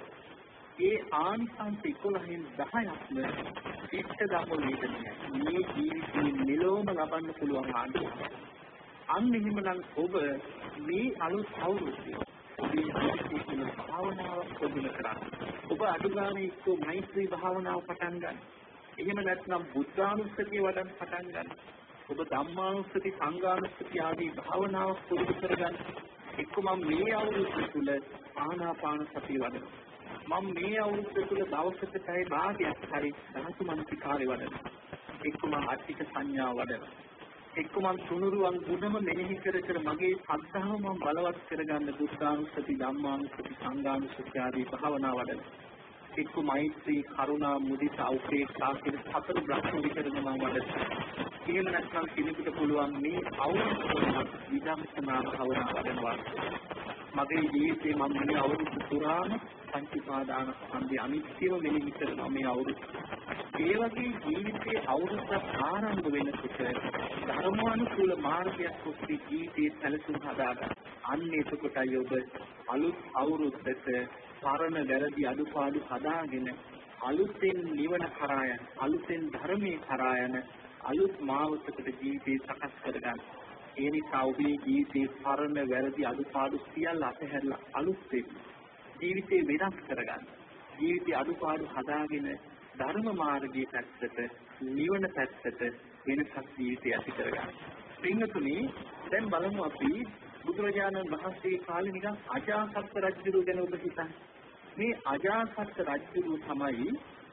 ඒ ආනිසංස එකොළහෙන් දහයක්ම ඉෂ්ඨ ධම්ම වේදනය. මේ ජීවිතේ මෙලොවම ලබන්න පුළුවන් ආනිසංස. අන්න එහෙමනම් ඔබ මේ අලුත් අවුරුද්දේ ඔබේ ජීවිතේ භාවනාව ප්‍රගුණ කරන්න. ඔබ අදුගාමී එක්ක මෛත්‍රී භාවනාව පටන් ගන්න. එහෙම නැත්නම් බුද්ධානුස්සතිය වඩන්න පටන් ගන්න. ඔබ ධම්මානුස්සති, සංඝානුස්සති ආදී භාවනාව පුරුදු කරගන්න. එක්ක මම මේ අවුරුද්ද තුල ආනාපාන සතිය වඩනවා. මම මේ අවුරුද්ද තුල දවසකට පැය භාගයක් හරි ධාතු මනසිකාරය වඩනවා. එක්ක මම අට්ඨික සංඥාව වඩනවා. එක්ක මම තුනුරුවන් ගුණම මෙනෙහි කර කර මගේ සද්ධාව මම බලවත් කරගන්න බුද්ධානුස්සති, ධම්මානුස්සති, සංඝානුස්සති ආදී භාවනා වඩනවා. එක්ක මෛත්‍රී, කරුණා, මුදිතා, උපේක්ෂා කියන හතර බ්‍රහ්ම විචරණ මම වඩනවා. එහෙම නැත්නම් කෙනෙකුට පුළුවන් මේ අවුරුද්දක් විදර්ශනා භාවනා වඩනවා. මගේ ජීවිතේ මම මේ අවුරුදු පුරාම පංචපාදාන ස්කන්ධය අනිත්‍යව මෙනෙහි කරනවා මේ අවුරුද්ද. ඒ වගේ ජීවිතයේ අවුරුද්දක් ආරම්භ වෙනකොට ධර්මානුකූල මාර්ගයක් ඔස්සේ ජීවිතේ සැලසුම් හදාගන්න. අන්න එතකොටයි ඔබ අලුත් අවුරුද්දට පරණ වැරදි අඩුපාඩු හදාගෙන අලුතෙන් නිවන කරා යන, අලුතෙන් ධර්මයේ කරා යන අලුත් මාවතකට ජීවිතේ සකස් කරගන්න. ඒ නිසා ඔබේ ජීවිතේ පරණ වැරදි අඩුපාඩු සියල්ල අතහැරලා අලුත් වෙන්න. ජීවිතේ වෙනස් කරගන්න. ජීවිතේ අඩුපාඩු හදාගෙන ධර්ම මාර්ගයේ පැත්තට, නිවන පැත්තට වෙනසක් ජීවිතය ඇති කරගන්න. පින්වතුනි, දැන් බලමු අපි බුදුරජාණන් වහන්සේ කාලේ නිකන් අජාසත් රජුරු ගැන ඔබ හිතන්න. මේ අජාසත් රජුරු තමයි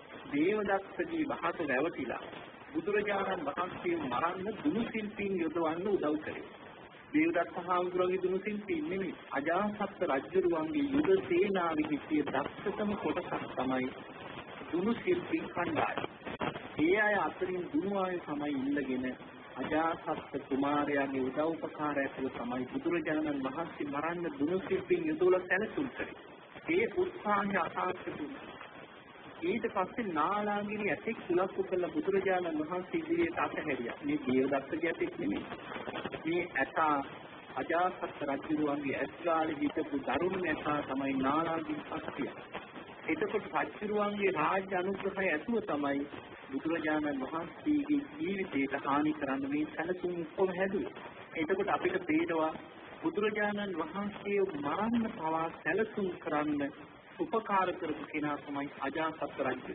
දේවදත්තගේ වහත රැවටිලා බුදුරජාණන් වහන්සේ මරන්න දුනු සිල්පීන් යොදවන්න උදව් කළේ. දේවදත්ත හාමුදුරුවෝගේ දුනු සිල්පීන් නෙමෙයි, අජාසත් රජුරුවන්ගේ යුද සේනාවේ සිටිය දක්ෂතම කොටසක් තමයි දුනු සිල්පීන් කණ්ඩායම. ඒ අය අතරින් දුනු අය තමයි ඉන්නගෙන අජාසත් කුමාරයාගේ උදව් උපකාර ඇතුළු තමයි බුදුරජාණන් වහන්සේ මරන්න දුනු සිල්පීන් යොදවලා සැලසුම් කළේ. ඒ උත්සාහය අසාර්ථක වුණා. ඊට පස්සේ නාලාගිරි ඇතෙක් කුලප්පු කළ බුදුරජාණන් වහන්සේ ඉදිරියට අතහැරියා. මේ දේවදත්තගේ ඇතෙක් නෙමෙයි. මේ ඇතා අජාසත් රජුරුවන්ගේ ඇස්ගාලේ හිටපු දරුණු ඇතා තමයි නාලාගිරි පස්තිය. එතකොට රජුරුවන්ගේ රාජ්‍ය අනුග්‍රහය ඇතුව තමයි බුදුරජාණන් වහන්සේගේ ජීවිතයට හානි කරන්න මේ සැලසුම් ඔක්කොම හැදුවේ. එතකොට අපිට පේනවා බුදුරජාණන් වහන්සේ මරන්න පවා සැලසුම් කරන්න උපකාර කරපු කෙනා තමයි අජාසත් රජු.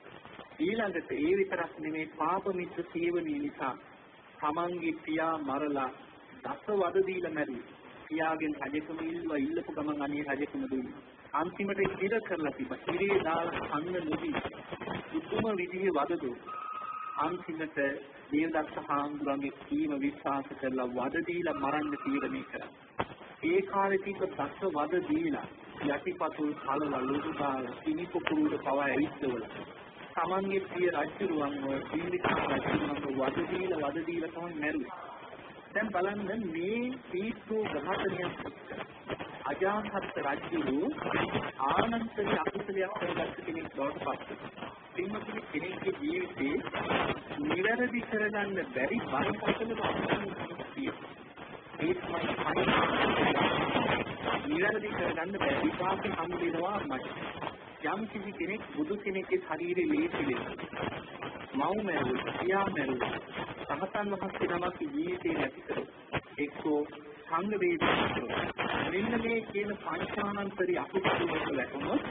ඊළඟට ඒ විතරක් නෙමේ පාප මිත්‍ර සේවනයේ නිසා තමන්ගේ පියා මරලා දස වද දීලා මැරුවේ. පියාගෙන් රජකම ඉල්ලුවා, ඉල්ලපු ගමන් අනේ රජකම දුන්නා. අන්තිමට ඉර කරලා තිබ්බා. ඉරේ දාලා අන්න නොදී උතුම විදිහේ වද දුන්නා. අන්තිමට දේවදත්ත හාමුදුරන්ගේ කීම විශ්වාස කරලා වද දීලා මරන්න තීරණය කරා. ඒ කාලේ තිබ්බ දස වද දීලා යටිපතුල් කලලා ලුඩු දාලා කිනි කුකුරුට පවා ඇවිස්සවල තමන්ගේ ප්‍රිය රජුරුවන්ව පිළිකා රජුරුවන්ව වද දීලා වද දීලා තමයි මැරුවේ. දැන් බලන්න මේ පීඨෝ ඝාතනයක් අජාසත් රජුරු ආනන්තරිය අකුසලයක් කරගත්ත කෙනෙක් බවට පත් වෙනවා. පින්වතුනි කෙනෙක්ගේ ජීවිතේ නිවැරදි කරගන්න බැරි බරපතල ප්‍රශ්නයක් තියෙනවා. ඒ තමයි නිවැරදි කරගන්න බැරි විපාක හම් වෙනවාමයි. යම් කිසි කෙනෙක් බුදු කෙනෙක්ගේ ශරීරයේ ලේසිලෙන මව් මැරුව, පියා මැරුව, සහතන් වහන්සේ නමක් ජීවිතේ නැති කර එක්කෝ සංග වේදිකාව මෙන්න මේ කියන පංචානන්තරි අකුසල වලට වැටුණොත්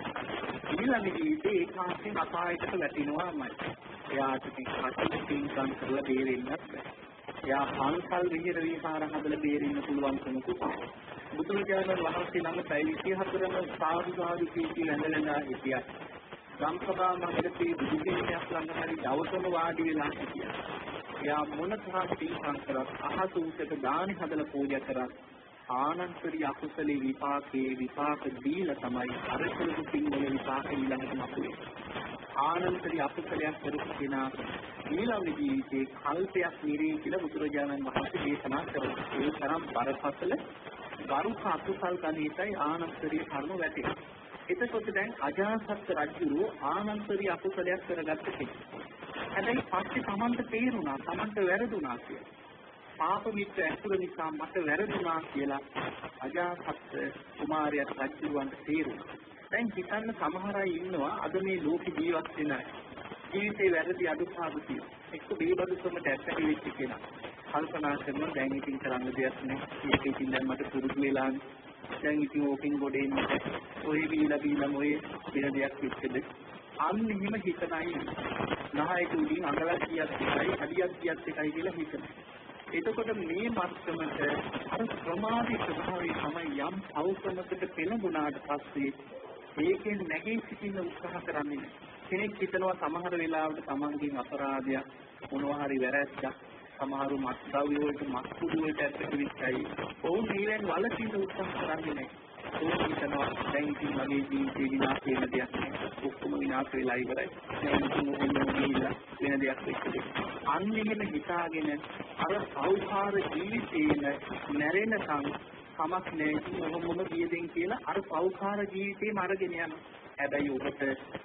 ඊළඟ ජීවිතේ ඒකාන්තයෙන් අපායකට වැටෙනවාමයි. එයාට කටට පින්කම් කරලා බේරෙන්නත් බැහැ. එයා පන්සල් විහෙර විහාර හදලා බේරෙන්න පුළුවන් කෙනෙකුට බුදුරජාණන් වහන්සේ නම් පැය විසිහතරම සාදු සාදු කීටි වැඳලා හිටියා. සම්පදා මහදපේ බුදුදෙනියක් ළඟ හරි දවසම වාඩි වෙලා හිටියා. එයා මොන තරම් පින්කම් කරත් අහස උසට දානි හදලා පූජා කරත් ආනන්තරිය අකුසලේ විපාකේ විපාක දීලා තමයි අර කරපු පින්වල විපාක ඊළඟට මතුවේ. ආනන්තරිය අකුසලයක් කරපු කෙනා ඊළඟ ජීවිතේ කල්පයක් නිරේ කියලා බුදුරජාණන් වහන්සේ දේශනා කරනවා. ඒ තරම් බරපතල ගරුක අකුසල් ගණිතයි ආනන්තරිය කර්ම වැටෙනවා. එතකොට දැන් අජාසත් රජුරෝ ආනන්තරිය අකුසලයක් කරගත්ත කෙනෙක්. හැබැයි පස්සේ Tamanta තේරුණා Tamanta වැරදුනා කියලා. පාප මිත්‍ර ඇසුර නිසා මට වැරදුනා කියලා අජාසත් කුමාරයා රජුවන්ට තේරුණා. දැන් හිතන්න සමහර අය ඉන්නවා අද මේ ලෝකේ ජීවත් වෙන අය. ජීවිතේ වැරදි අඩුපාඩු තියෙනවා. එක්ක බේබදුකමට ඇත්තටි වෙච්ච කෙනා. කල්පනා කරනවා දැන් ඉතින් කරන්න දෙයක් නැහැ. මේක ඉතින් දැන් මට පුරුදු වෙලානේ. දැන් ඉතින් ඕකෙන් ගොඩේ ඉන්න ඔය බීලා බීලා මොයේ වෙන දෙයක් පිටකද? අන්න එහෙම හිතනයි. නහයට උඩින් අඟලක් කියක් එකයි, හදියක් කියක් එකයි කියලා හිතනවා. එතකොට මේ මත්තමට අර ප්‍රමාදී ස්වභාවය තමයි යම් අවසමකට පෙළඹුණාට පස්සේ ඒකෙන් නැගී සිටින්න උත්සාහ කරන්නේ නැහැ. කෙනෙක් හිතනවා සමහර වෙලාවට තමන්ගෙන් අපරාධයක් මොනවා හරි වැරැද්දක් සමහරු මත්ද්‍රව්‍ය වලට මත්කුඩු වලට ඇත්තට විශ්යි. ඔවුන් මේවෙන් වළකින්න උත්සාහ කරන්නේ නැහැ. ඔවුන් හිතනවා දැන් ඉතින් මගේ ජීවිතේ විනාශ වෙන දෙයක් නැහැ. ඔක්කොම විනාශ වෙලා ඉවරයි. දැන් ඉතින් ඕනෙම ගිහිල්ලා වෙන දෙයක් වෙච්ච. අන්න එහෙම හිතාගෙන අර සෞඛාර ජීවිතේන නැරෙනකම් කමක් නැහැ. මොහොමම ගියදෙන් කියලා අර සෞඛාර ජීවිතේම අරගෙන යනවා. හැබැයි ඔබට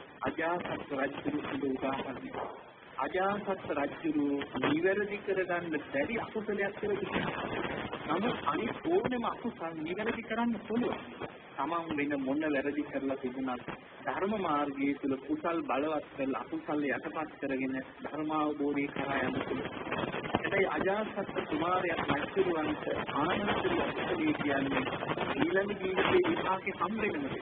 අජාසත් රජු සුදු උදාහරණයක්. අජාසත් රජු නිවැරදි කරගන්න බැරි අකුසලයක් කරගන්නවා. නමුත් අනිත් ඕනෙම අකුසල් නිවැරදි කරන්න පුළුවන්. තමන් වෙන මොන වැරදි කරලා තිබුණත් ධර්ම මාර්ගයේ තුල කුසල් බලවත් කරලා අකුසල් යටපත් කරගෙන ධර්මාවබෝධය කරා යන්න පුළුවන්. එතයි අජාසත් කුමාරයා රජුවන්ට ආනන්දරි අකුසලී කියන්නේ ඊළඟ ජීවිතේ විපාකේ හම් වෙනවා.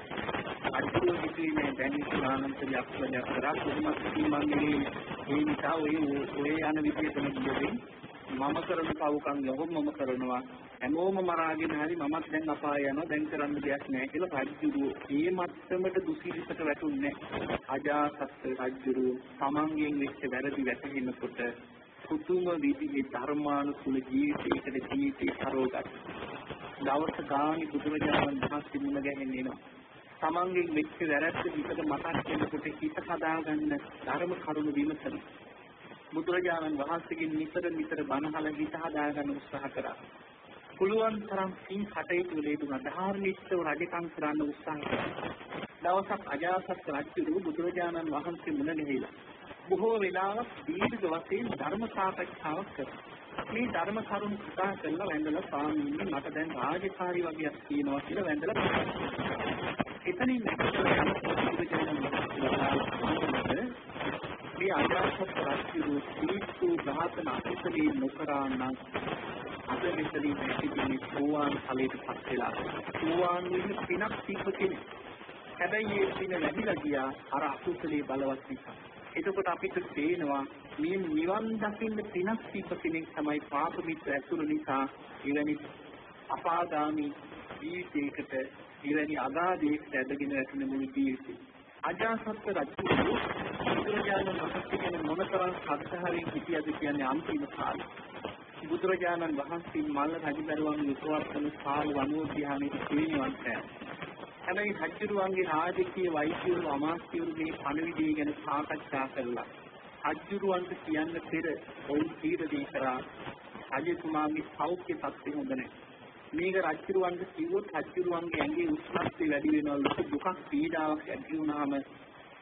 අජුරු හිතේ දැන් ආනන්දරි අකුසලයක් කරා කොහොමද මන්නේ ඒ නිසා ඔය ඔය යන විදිහටම කියන්නේ මම කරන පවුකම් ලොකම කරනවා හැමෝම මරාගෙන හරි මමත් දැන් අපාය යනවා දැන් කරන්න දෙයක් නැහැ කියලා රජුරු ඒ මත්තමට දුසිරිසට වැටුන්නේ අජාසත් රජුරු තමන්ගෙන් වෙච්ච වැරදි වැටහෙනකොට පුදුම විදිහේ ධර්මානුකූල ජීවිතයකට ජීවිතේ කරවගත් දවස ගානේ බුදුරජාණන් වහන්සේ මුණ ගැහෙන්නේ තමන්ගෙන් වෙච්ච වැරද්ද විතර මතක් වෙනකොට හිත හදාගන්න ධර්ම කරුණු විමසන බුදුරජාණන් වහන්සේගෙන් නිතර නිතර බණහල හිත හදාගන්න උත්සාහ කරා. පුළුවන් තරම් සිං කටයුතු වලදී ධාර්මිකව රජකම් කරන්න උත්සාහ කරා. දවසක් අජාසත් රජු බුදුරජාණන් වහන්සේ මුණ ගැහිලා බොහෝ වෙලාවක් දීර්ඝ වශයෙන් ධර්ම සාකච්ඡාවක් කරා. මේ ධර්ම කරුණු කතා කරලා වැඳලා ස්වාමීනි මට දැන් රාජකාරී වගේක් තියෙනවා කියලා වැඳලා එතනින් බුදුරජාණන් වහන්සේ මේ අජාසත් රජු සීතු ඝාතන අකුසලී නොකරා නම් අද මෙතනින් ඇතිවෙන සෝවාන් ඵලයට පත් වෙලා සෝවාන් වෙන පිනක් තිබ්බ කෙනෙක්. හැබැයි ඒ පින ලැබිලා ගියා අර අකුසලී බලවත් නිසා. එතකොට අපිට තේනවා මේ නිවන් දකින්න පිනක් තිබ්බ කෙනෙක් තමයි පාප මිත්‍ර ඇසුර නිසා එවැනි අපාගාමී ජීවිතයකට එවැනි අගාධයකට ඇදගෙන යන මුළු ජීවිතේ. අජාසත් රජු බුදුරජාණන් වහන්සේ මොනතරම් සත්‍යයෙන් හිටියද කියන්නේ අන්තිම කාලේ. බුදුරජාණන් වහන්සේ මල්ල රජදරුවන් විශ්වාස කරන කාල වනෝද්‍යානයේ පිරිනිවන්කය. හැබැයි රජුරුවන්ගේ රාජකීය වෛද්‍යවරු අමාත්‍යවරුගේ පණවිඩය ගැන සාකච්ඡා කළා. රජුරුවන්ට කියන්න පෙර ඔවුන් තීරණය කරා රජතුමාගේ සෞඛ්‍ය තත්ත්වය හොඳ නැහැ. මේක රජුරුවන්ට කිව්වොත් රජුරුවන්ගේ ඇඟේ උෂ්ණත්වය වැඩි වෙනවා, දුකක් පීඩාවක් ඇති වුණාම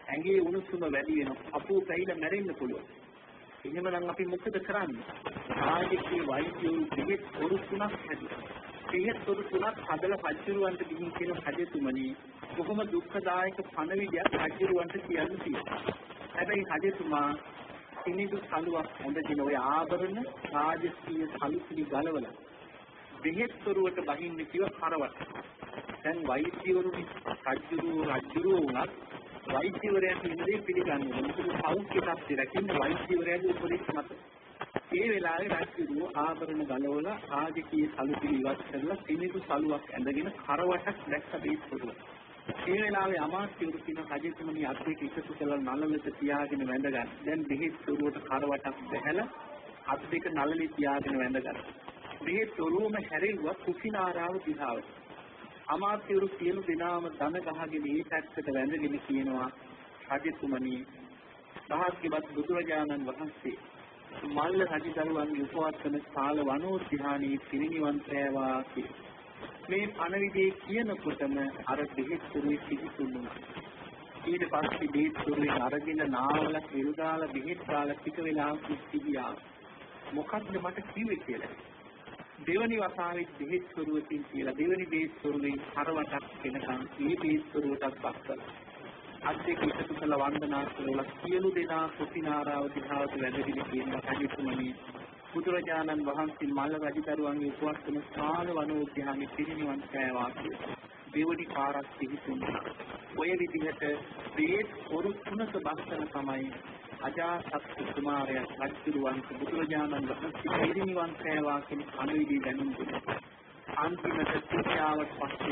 ඇඟේ උණුසුම වැඩි වෙනවා. අපෝ පැහිලා මැරෙන්න පුළුවන්. එහෙමනම් අපි මොකද කරන්නේ? රාජකීය වෛද්‍යවරු දෙහෙත් ඔරු තුනක් හැදුවා. දෙහෙත් ඔරු තුනක් හදලා රජුරවන්ට ගිහින් කියන රජතුමනි කොහොම දුක්ඛදායක පණවිඩයක් රජුරවන්ට කියන්න තියෙනවා. හැබැයි රජතුමා සිනිදු සලුවක් ඇඳගෙන ඔය ආභරණ රාජකීය සලුපිලි ගලවලා දෙහෙත් ඔරුවට බහින්න කිව්ව කරවට. දැන් වෛද්‍යවරුනි රජුරු රජුරු උනත් වෛද්‍යවරයාට ඉන්නේ පිළිගන්නේ මොකද සෞඛ්‍ය තත්ත්වය රැකෙන්න වෛද්‍යවරයාගේ උපදෙස් මත. ඒ වෙලාවේ රජුරු ආභරණ ගලවලා රාජකීය සලුපිලි ඉවත් කරලා සිනිදු සලුවක් ඇඳගෙන කරවටක් දැක්ක දෙහෙත් ඔරුව. ඒ වෙලාවේ අමාත්‍යවරු කියන රජතුමනි අත් දෙක එකතු කරලා නළලට තියාගෙන වැඳ ගන්න. දැන් දෙහෙත් ඔරුවට කරවටක් බැහැලා අත් දෙක නළලේ තියාගෙන වැඳ ගන්න. දෙහෙත් ඔරුවම හැරෙව්වා කුසිනාරාව දිහාවට. අමාත්‍යවරු සියලු දෙනාම දන ගහගෙන ඒ පැත්තට වැඳගෙන කියනවා රජතුමනි භාග්‍යවත් බුදුරජාණන් වහන්සේ මල්ල රජදරුවන්ගේ උපවත්තන කාල වනෝද්‍යානයේ පිරිනිවන් පෑවා කියලා. මේ පණවිඩේ කියනකොටම අර දෙහෙත් ඔරුවේ පිහිටුණා. ඊට පස්සේ දෙහෙත් ඔරුවේ අරගෙන නාවල පිරුදාලා දෙහෙත් කාලා ටික වෙලාවක් ඉස්තිගියා. මොකක්ද මට කිව්වේ කියලා. දෙවනි වතාවේ දෙහෙත් ස්වරූපයෙන් කියලා දෙවනි දෙහෙත් ස්වරූපයෙන් කරවටක් වෙනකන් මේ දෙහෙත් ස්වරූපයක් පස්සලා අද්දේක එකතු කළ වන්දනා කරලා සියලු දෙනා කුසිනාරාව දිහාවට වැඳගෙන කියනවා රජතුමනි බුදුරජාණන් වහන්සේ මල්ල රජදරුවන්ගේ උපවත්තන කාල වනෝද්‍යානයේ පිරිනිවන් පෑවා කියලා. දෙවනි පාරක් පිහිටුණා. ඔය විදිහට දෙහෙත් ඔරු තුනක බස්සන තමයි අජාසත් කුමාරයා රජුරුවන්ට බුදුරජාණන් වහන්සේ පිරිනිවන් පෑවා කියන අනුවිදි දැනුම් දුන්නා. අන්තිමට ත්‍යාවත් පස්සේ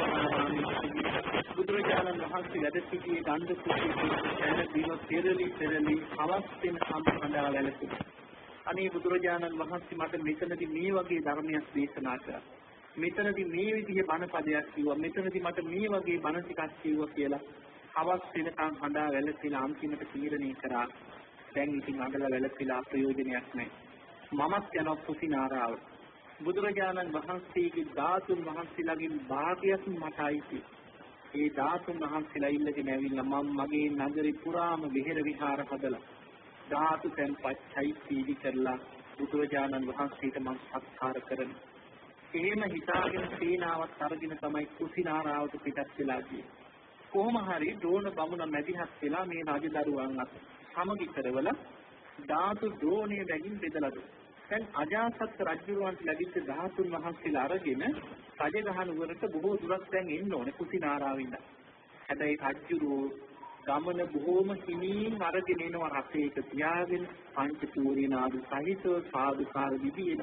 නීලවනාරාමයේ බුදුරජාණන් වහන්සේ වැඩ සිටියේ ගන්ධ කුටියේ දැන දින පෙරලි පෙරලි අවස්ථෙන් සම්පන්නා වැළපුණා. අනේ බුදුරජාණන් වහන්සේ මට මෙතනදී මේ වගේ ධර්මයක් දේශනා කළා. මෙතනදී මේ විදිහේ බණ පදයක් කිව්වා. මෙතනදී මට මේ වගේ බණ ටිකක් කිව්වා කියලා අවස් වෙනකන් හඬා වැළපිලා අන්තිමට තීරණය කරා. දැන් ඉතින් අඬලා වැළපිලා ප්‍රයෝජනයක් නැහැ. මමත් යනවා කුසිනාරාව. බුදුරජාණන් වහන්සේගේ ධාතුන් වහන්සේලාගෙන් භාගයක් මටයි. ඒ ධාතුන් වහන්සේලා ඉල්ලගෙන ඇවිල්ලා මම මගේ නගරේ පුරාම විහෙර විහාර හදලා ධාතු tempatයි සීදි කරලා බුදුරජාණන් වහන්සේට මම සත්කාර කරනවා. එහෙම හිතාගෙන සීනාවත් අරගෙන තමයි කුසිනාරාවට පිටත් වෙලා ගියේ. කොහොම හරි ඩෝන බමුණ මැදිහත් වෙලා මේ රජදරුවන් අත සමගි කරවලා ධාතු ඩෝනේ බැගින් බෙදලා දුන්නා. දැන් අජාසත් රජුරවන්ට ලැබිච්ච ධාතුන් වහන්සේලා අරගෙන රජගහ නුවරට බොහෝ දුරක් දැන් එන්න ඕනේ කුසිනාරාවින්ද. හැබැයි රජුරෝ ගමන බොහෝම හිමින් අරගෙන එනවා රථයක තියාගෙන පංච තූරී නාදු සහිතව සාදුකාර විදියට.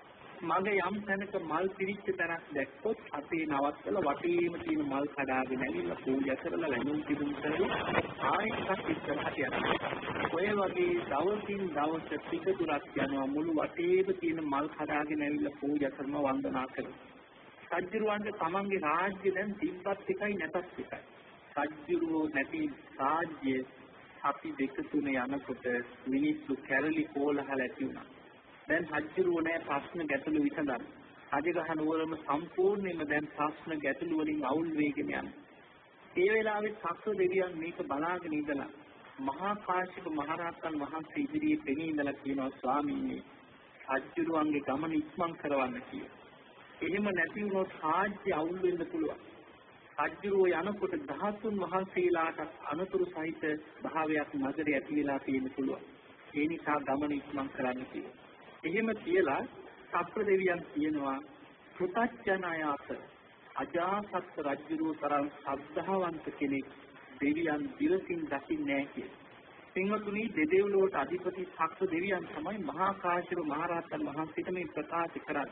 මග යම් තැනක මල් පිරිච්ච තැනක් දැක්කොත් අපේ නවත්තලා වටේම තියෙන මල් කඩාගෙන ඇවිල්ලා පූජා කරලා ලැබුම් පිදුම් කරලා ආයෙත් ඉස්සරහට යනවා. ඔය වගේ දවසින් දවස ටික දුරක් යනවා මුළු වටේම තියෙන මල් කඩාගෙන ඇවිල්ලා පූජා කරන වන්දනා කරනවා. සජ්ජිරුවන්ගේ තමන්ගේ රාජ්‍ය දැන් තිබ්බත් එකයි නැතත් එකයි. සජ්ජිරුවෝ නැති රාජ්‍ය අපි දෙක තුන යනකොට මිනිස්සු කැරලි කෝලහල ඇති වුණා. දැන් සජ්ජිරුවෝ නෑ ප්‍රශ්න ගැටලු විසඳන්න. රජගහ නුවරම සම්පූර්ණයෙන්ම දැන් ප්‍රශ්න ගැටලු වලින් අවුල් වෙගෙන යනවා. ඒ වෙලාවේ සක්‍ර දෙවියන් මේක බලාගෙන ඉඳලා මහා කාශ්‍යප මහරහතන් වහන්සේ ඉදිරියේ පෙනී ඉඳලා කියනවා ස්වාමීනි සජ්ජිරුවන්ගේ ගමන ඉක්මන් කරවන්න කියලා. එහෙම නැති වුණොත් රාජ්‍ය අවුල් වෙන්න පුළුවන්. සජ්ජිරුවෝ යනකොට දහතුන් වහන්සේලාට අනතුරු සහිත භාවයක් නගරේ ඇති වෙලා තියෙන්න පුළුවන්. ඒ නිසා ගමන ඉක්මන් කරන්න කියලා. එහෙම කියලා සක්‍ර දෙවියන් කියනවා පුතඥය අතර අජාසත් රජුගේ තරම් ශ්‍රද්ධාවන්ත කෙනෙක් දෙවියන් දිවසින් දකින්නේ නැහැ කියලා. සිංහතුනි දෙදෙව්ලොවට අධිපති සක්‍ර දෙවියන් තමයි මහා කාශ්‍යප මහරහතන් වහන්සේට මේ ප්‍රකාශ කරන්නේ.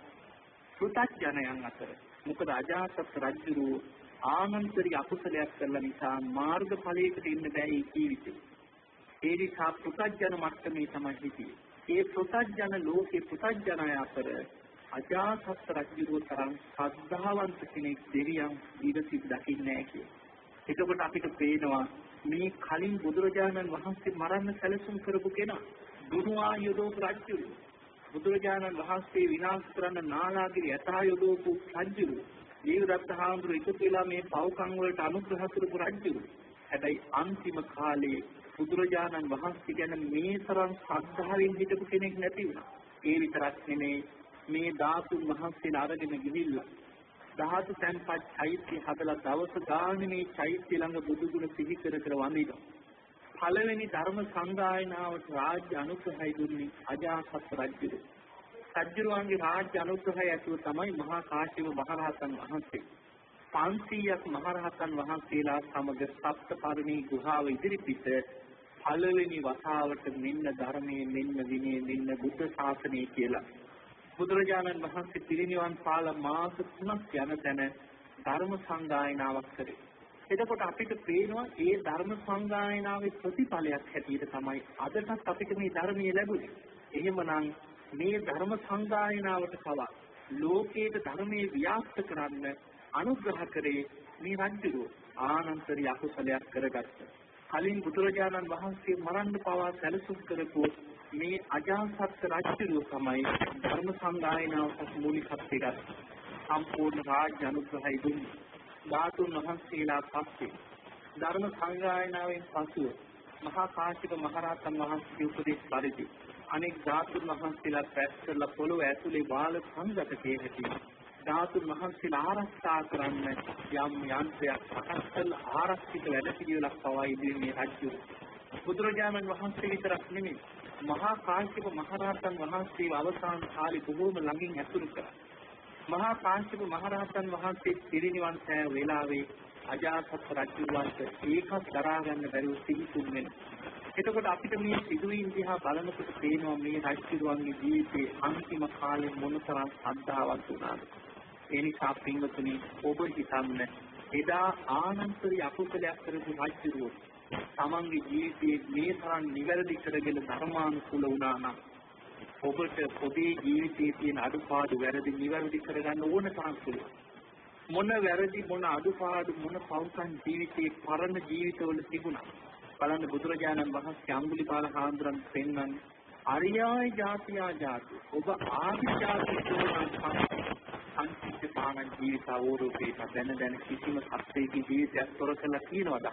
පුතඥයන් අතර මොකද අජාසත් රජු ආනන්තරික අකුසලයක් කළා නිසා මාර්ගඵලයකට ඉන්න බැහැ ජීවිතේ. ඒ නිසා පුතඥ මට්ටමේ තමයි හිටියේ. ඒ පුතඥ ලෝකේ පුතඥය අතර අජාසත් රජුගේ තරම් ශ්‍රද්ධාවන්ත කෙනෙක් දෙවියන් ඊටසිට දකින්නේ නැහැ කියලා. එතකොට අපිට පේනවා මේ කලින් බුදුරජාණන් වහන්සේ මරන්න සැලසුම් කරපු කෙනා දුනුආ යොදෝපු රජු. බුදුරජාණන් වහන්සේ විනාශ කරන්න නාලාගිරි යථා යොදෝපු රජු. ජීවදත්ත හාමුදුරුවෝ එකතු වෙලා මේ පව්කම් වලට අනුග්‍රහ කරපු රජු. හැබැයි අන්තිම කාලේ බුදුරජාණන් වහන්සේ ගැන මේ තරම් ශ්‍රද්ධාවෙන් හිටපු කෙනෙක් නැති වුණා. ඒ විතරක් නෙමෙයි මේ ධාතුන් වහන්සේලා අරගෙන ගිහිල්ලා ධාතු තැන්පත් චෛත්‍ය හදලා දවස ගානේ මේ චෛත්‍ය ළඟ බුදු ගුණ සිහි කර කර වඳිනවා. පළවෙනි ධර්ම සංගායනාවට රාජ්‍ය අනුග්‍රහය දුන්නේ අජාසත් රජුගේ. රජුගේ රාජ්‍ය අනුග්‍රහය ඇතුව තමයි මහා කාශ්‍යප මහරහතන් වහන්සේ පන්සීයක් මහරහතන් වහන්සේලා සමග සප්තපරිණී ගුහාව ඉදිරිපිට පළවෙනි වතාවට මෙන්න ධර්මයේ මෙන්න විනය මෙන්න බුද්ධ ශාසනය කියලා බුදුරජාණන් වහන්සේ පිරිනිවන් පාල මාස තුනක් යන තැන ධර්ම සංගායනාවක් කරේ. එතකොට අපිට පේනවා මේ ධර්ම සංගායනාවේ ප්‍රතිඵලයක් හැටියට තමයි අදටත් අපිට මේ ධර්මයේ ලැබුණේ. එහෙමනම් මේ ධර්ම සංගායනාවට පවා ලෝකයේ ධර්මයේ ව්‍යාප්ත කරන්න අනුග්‍රහ කරේ මේ රජුගේ ආනන්තරිය අකුසලයක් කරගත්තා. කලින් බුදුරජාණන් වහන්සේ මරන්න පවා සැලසුම් කරපු මේ අජාසත් රජුගේ තමයි ධර්ම සංගායනාවට මූලිකත්වය ගත්තේ. සම්පූර්ණ රාජ්‍ය අනුග්‍රහය දුන්නේ. ධාතුන් වහන්සේලා පස්සේ ධර්ම සංගායනාවෙන් පසුව මහා කාශ්‍යප මහරහතන් වහන්සේගේ උපදේශ පරිදි අනෙක් ධාතුන් වහන්සේලා පැත්තලා පොළොව ඇතුලේ බාල සංගතකයේ හැටි ධාතුන් වහන්සේලා ආරක්ෂා කරන්න යම් යන්ත්‍රයක් සකස් කළ ආරක්ෂිත වැඩ පිළිවෙලක් පවා ඉදිරියේ රජු බුදුරජාණන් වහන්සේ විතරක් නෙමෙයි මහා කාශ්‍යප මහරහතන් වහන්සේ අවසාන කාලේ බොහෝම ළඟින් ඇසුරු කළා. මහා කාශ්‍යප මහරහතන් වහන්සේ පිරිනිවන් පෑ වේලාවේ අජාසත් රජුවන්ට ඒකත් දරා ගන්න බැරුව සිහිතුන් වෙනවා. එතකොට අපිට මේ සිදුවීම් දිහා බලනකොට පේනවා මේ රජුවන්ගේ ජීවිතයේ අන්තිම කාලේ මොනතරම් ශ්‍රද්ධාවක් වුණාද. ඒ නිසා පින්වතුනි ඔබ හිතන්න එදා ආනන්තරිය අකුසලයක් කරපු රජුව තමන්ගේ ජීවිතයේ මේ තරම් නිවැරදි කරගෙන ධර්මානුකූල වුණා නම් ඔබට ඔබේ ජීවිතයේ තියෙන අඩුපාඩු වැරදි නිවැරදි කරගන්න ඕන තරම් පුළුවන්. මොන වැරදි මොන අඩුපාඩු මොන පෞසන් ජීවිතයේ පරණ ජීවිතවල තිබුණා. බලන්න බුදුරජාණන් වහන්සේ අඟුලිමාල හාමුදුරන් පෙන්වන්නේ අරියාය ජාතියා ජාති ඔබ ආදි ජාති තෝරන සංසිද්ධ පාන ජීවිත අවරෝපේට දැන දැන කිසිම සත්‍යයේ ජීවිතයක් තොර කළා කියනවාද?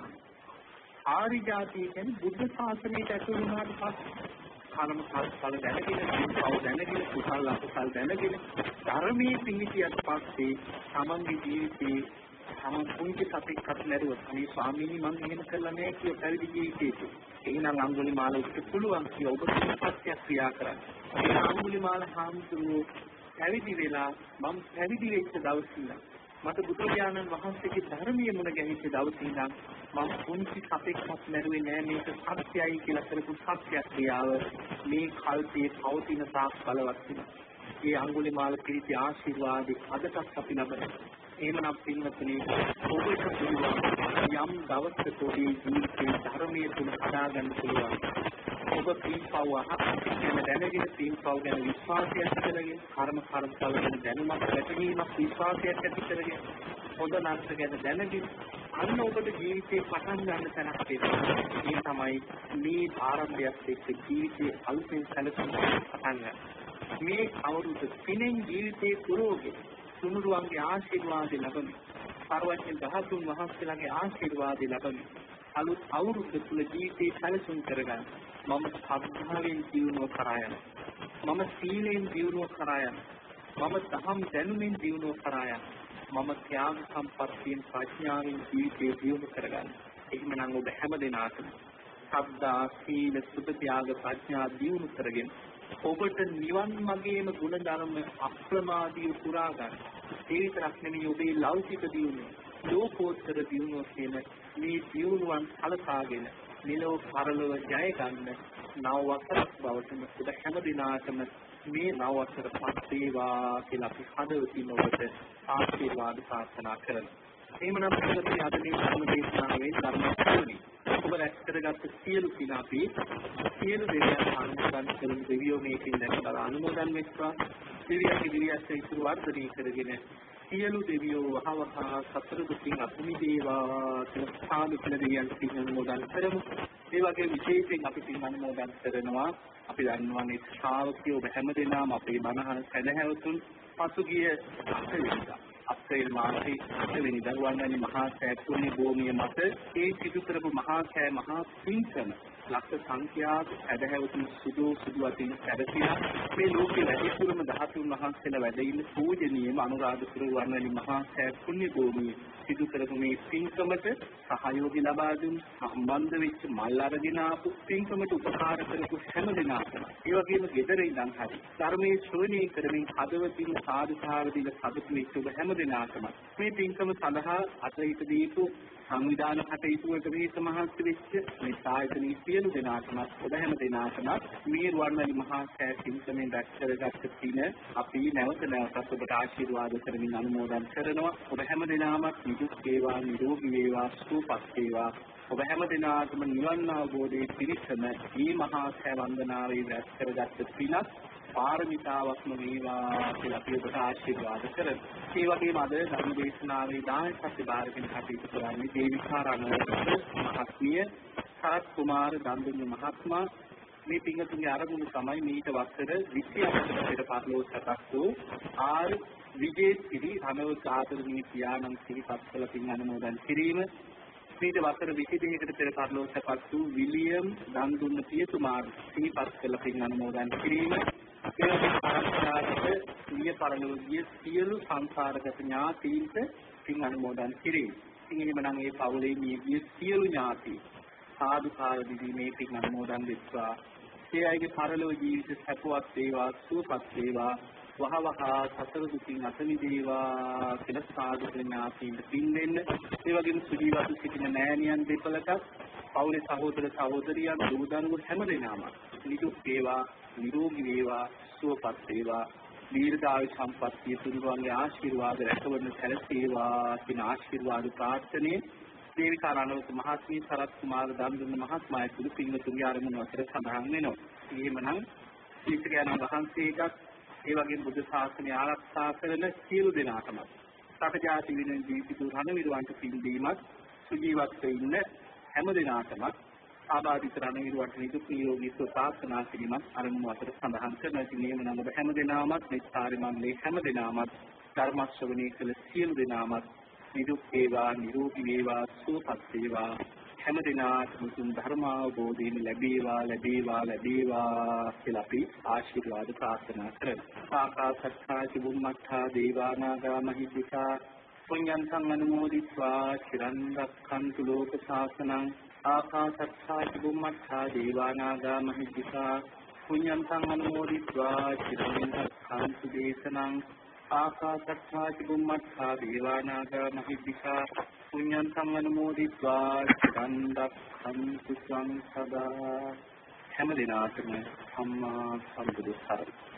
ආරි ජාතිය කියන්නේ බුද්ධ ශාසනයට ඇතුළු වුණාට පස්සේ කර්ම ඵල දැනගෙන පව දැනගෙන කුසල අකුසල දැනගෙන ධර්මයේ පිහිටියට පස්සේ තමන්ගේ ජීවිතේ තමන් පුංචි සතෙක්වත් නැරුවොත් මේ ස්වාමීනි මම එහෙම කළා නෑ කිය පැවිදි ජීවිතේ. එහෙනම් අඟුලිමාල උට පුළුවන් කිය ඔබ සත්‍ය ක්‍රියා කරන්න. ඒ අඟුලිමාල හාමුදුරුවෝ පැවිදි වෙලා මම පැවිදි වෙච්ච දවසේ ඉඳන් මට බුදුරජාණන් වහන්සේගේ ධර්මයේ මුණ ගැහිච්ච දවසේ ඉඳන් මම පුංචි සතෙක්වත් නැරුවේ නෑ මේක සත්‍යයි කියලා කරපු සත්‍ය ක්‍රියාව මේ කල්පයේ පවතින තාක් බලවත් වෙනවා. මේ අඟුලිමාල පිළිති ආශිර්වාදي අදටත් අපි ලබනවා. එහෙමනම් පින්වත්නි ඔබට පුළුවන් යම් දවසක ඔබේ ජීවිතේ ධර්මයේ තුල හදාගන්න පුළුවන්. ඔබ පින්පව් අහගෙන දැනගෙන පින්පව් ගැන විශ්වාසයක් කරගෙන කර්ම කර්මඵල ගැන දැනුමක් ලැබීමක් විශ්වාසයක් ඇති කරගෙන හොඳ නරක ගැන දැනගෙන අන්න ඔබට ජීවිතේ පටන් ගන්න තැනක් තියෙනවා. මේ තමයි මේ ආරම්භයත් එක්ක ජීවිතේ අලුතෙන් සැලසුම් පටන් ගන්න. මේ අවුරුදු පිනෙන් ජීවිතේ පුරෝගේ තුනුරුවන්ගේ ආශිර්වාද ලැබෙමි. සර්වඥ ධාතුන් වහන්සේලාගේ ආශිර්වාද ලැබෙමි. අලුත් අවුරුද්ද තුල ජීවිතේ සැලසුම් කරගන්න. මම ශ්‍රද්ධාවෙන් ජීවනය කරා යනවා. මම සීලෙන් ජීවනය කරා යනවා. මම දහම් දැනුමින් ජීවනය කරා යනවා. මම ත්‍යාග සම්පත්තියෙන් ප්‍රඥාවෙන් ජීවිතේ ජීවනය කරගන්න. එහෙමනම් ඔබ හැම දිනාටම ශ්‍රද්ධා සීල සුද්ධ ත්‍යාග ප්‍රඥා ජීවනය කරගෙන ඔබට නිවන් මාර්ගයේම ගුණ ධර්ම අප්‍රමාදීව පුරා ගන්න. ඒ විතරක් නෙමෙයි ඔබේ ලෞකික දියුණුව, ලෝකෝත්තර දියුණුව කියන මේ දියුණුවන් සලකාගෙන නිලෝ පරලොව ජය ගන්න නව වසරක් බවට ඔබ හැම දිනාටම මේ නව වසර පත් වේවා කියලා අපි හදවතින් ඔබට ආශිර්වාද ප්‍රාර්ථනා කරනවා. එහෙමනම් අපි අද මේ ධර්ම දේශනාවේ ධර්මස්තුනි ඔබ රැස් කරගත්ත සියලු පින අපි සියලු දෙවියන් අනුමෝදන් කරමු. දෙවියෝ මේකින් දැකලා අනුමෝදන් වෙත්වා. දෙවියන්ගේ දිවියත් ඉතුරු වර්ධනය කරගෙන සියලු දෙවියෝ වහවහ සතර දුකින් අත් මිදේවා කියලා සාදු කියලා දෙවියන්ට පින් අනුමෝදන් කරමු. ඒ වගේ විශේෂයෙන් අපි පින් අනුමෝදන් කරනවා. අපි දන්නවා මේ ශ්‍රාවකයෝ ඔබ හැමදෙනාම අපේ බණහන සැදැහැවතුන් පසුගිය අතවින්දා අප්‍රේල් මාසයේ අටවෙනි දරුවන්වැනි මහා සෑ පුණ්‍ය භූමිය මත ඒ සිදු කරපු මහා සෑ මහා පින්කම ලක්ෂ සංඛ්‍යාත ඇදහැවතුන් සුදු සුදු අතින් සැරසියා මේ ලෝකයේ වැඩිපුරම ධාතුන් වහන්සේලා වැඩ ඉන්න පූජනීය අනුරාධපුර වන්වැනි මහා සෑ පුණ්‍ය භූමිය සිදු කරපු මේ පින්කමට සහයෝගය ලබා දුන් සම්බන්ධ වෙච්ච මල් අරගෙන ආපු පින්කමට උපකාර කරපු හැම දෙනාටම ඒ වගේම ගෙදර ඉඳන් හරි ධර්මයේ ශ්‍රවණය කරමින් හදවතින් සාදුකාර දීලා සතුටු වෙච්ච ඔබ හැම දෙනාටම මේ පින්කම සඳහා අතහිත දීපු සංවිධාන කටයුතු වලට මේ සමහත් වෙච්ච මේ සායතනයේ සියලු දෙනාටම ඔබ හැම දෙනාටම මේ රුවන්වැලි මහා සෑ පින්කමෙන් රැස් කරගත් පින අපි නැවත නැවතත් ඔබට ආශිර්වාද කරමින් අනුමෝදන් කරනවා. ඔබ හැම දෙනාම නිදුක් වේවා නිරෝගී වේවා සුවපත් වේවා. ඔබ හැම දිනාටම නිවන් අවබෝධයේ පිරිසම මේ මහා සෑ වන්දනාවේ රැස් කරගත් පිනත් පාරමිතාවක්ම වේවා කියලා අපි ඔබට ආශිර්වාද කරමු. ඒ වගේම අද ධර්ම දේශනාවේ දායකත්ව බාරගෙන කටයුතු කරන්නේ දේවිකා රණවර්ධන මහත්මිය, සරත් කුමාර දන්දුන්න මහත්මයා. මේ පින්තුන්ගේ ආරම්භය තමයි මීට වසර විසි අටකට පෙර පරිලෝක සකස් වූ ආර් විජේසිරි රණවර්ධන ආදරණීය පියාණන් සිරිපත් කළ පින් අනුමෝදන් කිරීම. ඊට වසර විසි දෙකකට පෙර පරිලෝක සකස් වූ විලියම් දන්දුන්න පියතුමා සිරිපත් කළ පින් අනුමෝදන් කිරීම. ඒ වගේම පරම්පරාගත සිය පරලෝකීය සියලු සංසාරගත ඥාතීන්ට පින් අනුමෝදන් කිරීම. ඉතින් එහෙමනම් මේ පවුලේ මියගිය සියලු ඥාති සාදුකාර දිවීමේ පින් අනුමෝදන් වෙත්වා. ඒ අයගේ පරලෝක ජීවිත සැපවත් වේවා සුවපත් වේවා. වහවහ සතර දුකින් අත මිදේවා කියලා සාදු ඥාතීන්ට පින් දෙන්න. ඒ වගේම සුජීවතු සිටින නෑනියන් දෙපළට පවුලේ සහෝදර සහෝදරියන් දූ දරුවෝ හැම දෙනාම නිදුක් වේවා නිරෝගී වේවා සුවපත් වේවා දීර්ඝායු සම්පන්නිය තුරුවන්ගේ ආශිර්වාද රැකවරණ සැලසේවා කියන ආශිර්වාද ප්‍රාර්ථනාවේ දේවිකා රණවර්ධන මහත්මිය සරත් කුමාර දන්දුන්න මහත්මයා කුළු පින්වතුන්ගේ ආරම්භන අතර සඳහන් වෙනවා. එහෙමනම් ශ්‍රීකයන්න් වහන්සේටත් ඒ වගේම බුද්ධ ශාසනය ආරක්ෂා කරන සියලු දෙනාටම සකජාති වින ජීවිතු රණවිරුවන්ට පින් දීමත් සුජීවත්ව ඉන්න හැම දෙනාටම ආබාධිත රණවිරුවන්ට නිදුක් නිරෝගී සුව ප්‍රාර්ථනා කිරීමත් අරමුණු අතර සඳහන් කරනවා. ඉතින් එහෙම නම් ඔබ හැම දෙනාමත් මේ කාර්ය මණ්ඩලයේ හැම දෙනාමත් ධර්ම ශ්‍රවණය කළ සියලු දෙනාමත් නිදුක් වේවා නිරෝගී වේවා සුවපත් වේවා. හැම දිනාටම උතුම් ධර්ම අවබෝධයෙන් ලැබේවා ලැබේවා ලැබේවා කියලා අපි ආශිර්වාද ප්‍රාර්ථනා කරමු. ආකාශත්තා චුම්මත්තා දේවානාගා මහිද්దికා පුඤ්ඤන්තං අනුමෝදිत्वा චිරන් රක්ඛන්තු ලෝක ශාසනං. ආකාශත්තා චුම්මත්තා දේවානාගා මහිද්దికා පුඤ්ඤන්තං අනුමෝදිत्वा චිරන් රක්ඛන්තු දේශනං. ආකාශත්තා චුම්මත්තා දේවානාගා මහිද්దికා පුඤ්ඤන්තං අනුමෝදිत्वा චිරන් රක්ඛන්තු සං සදා. හැම දිනාටම සම්මා සම්බුදු සරණයි.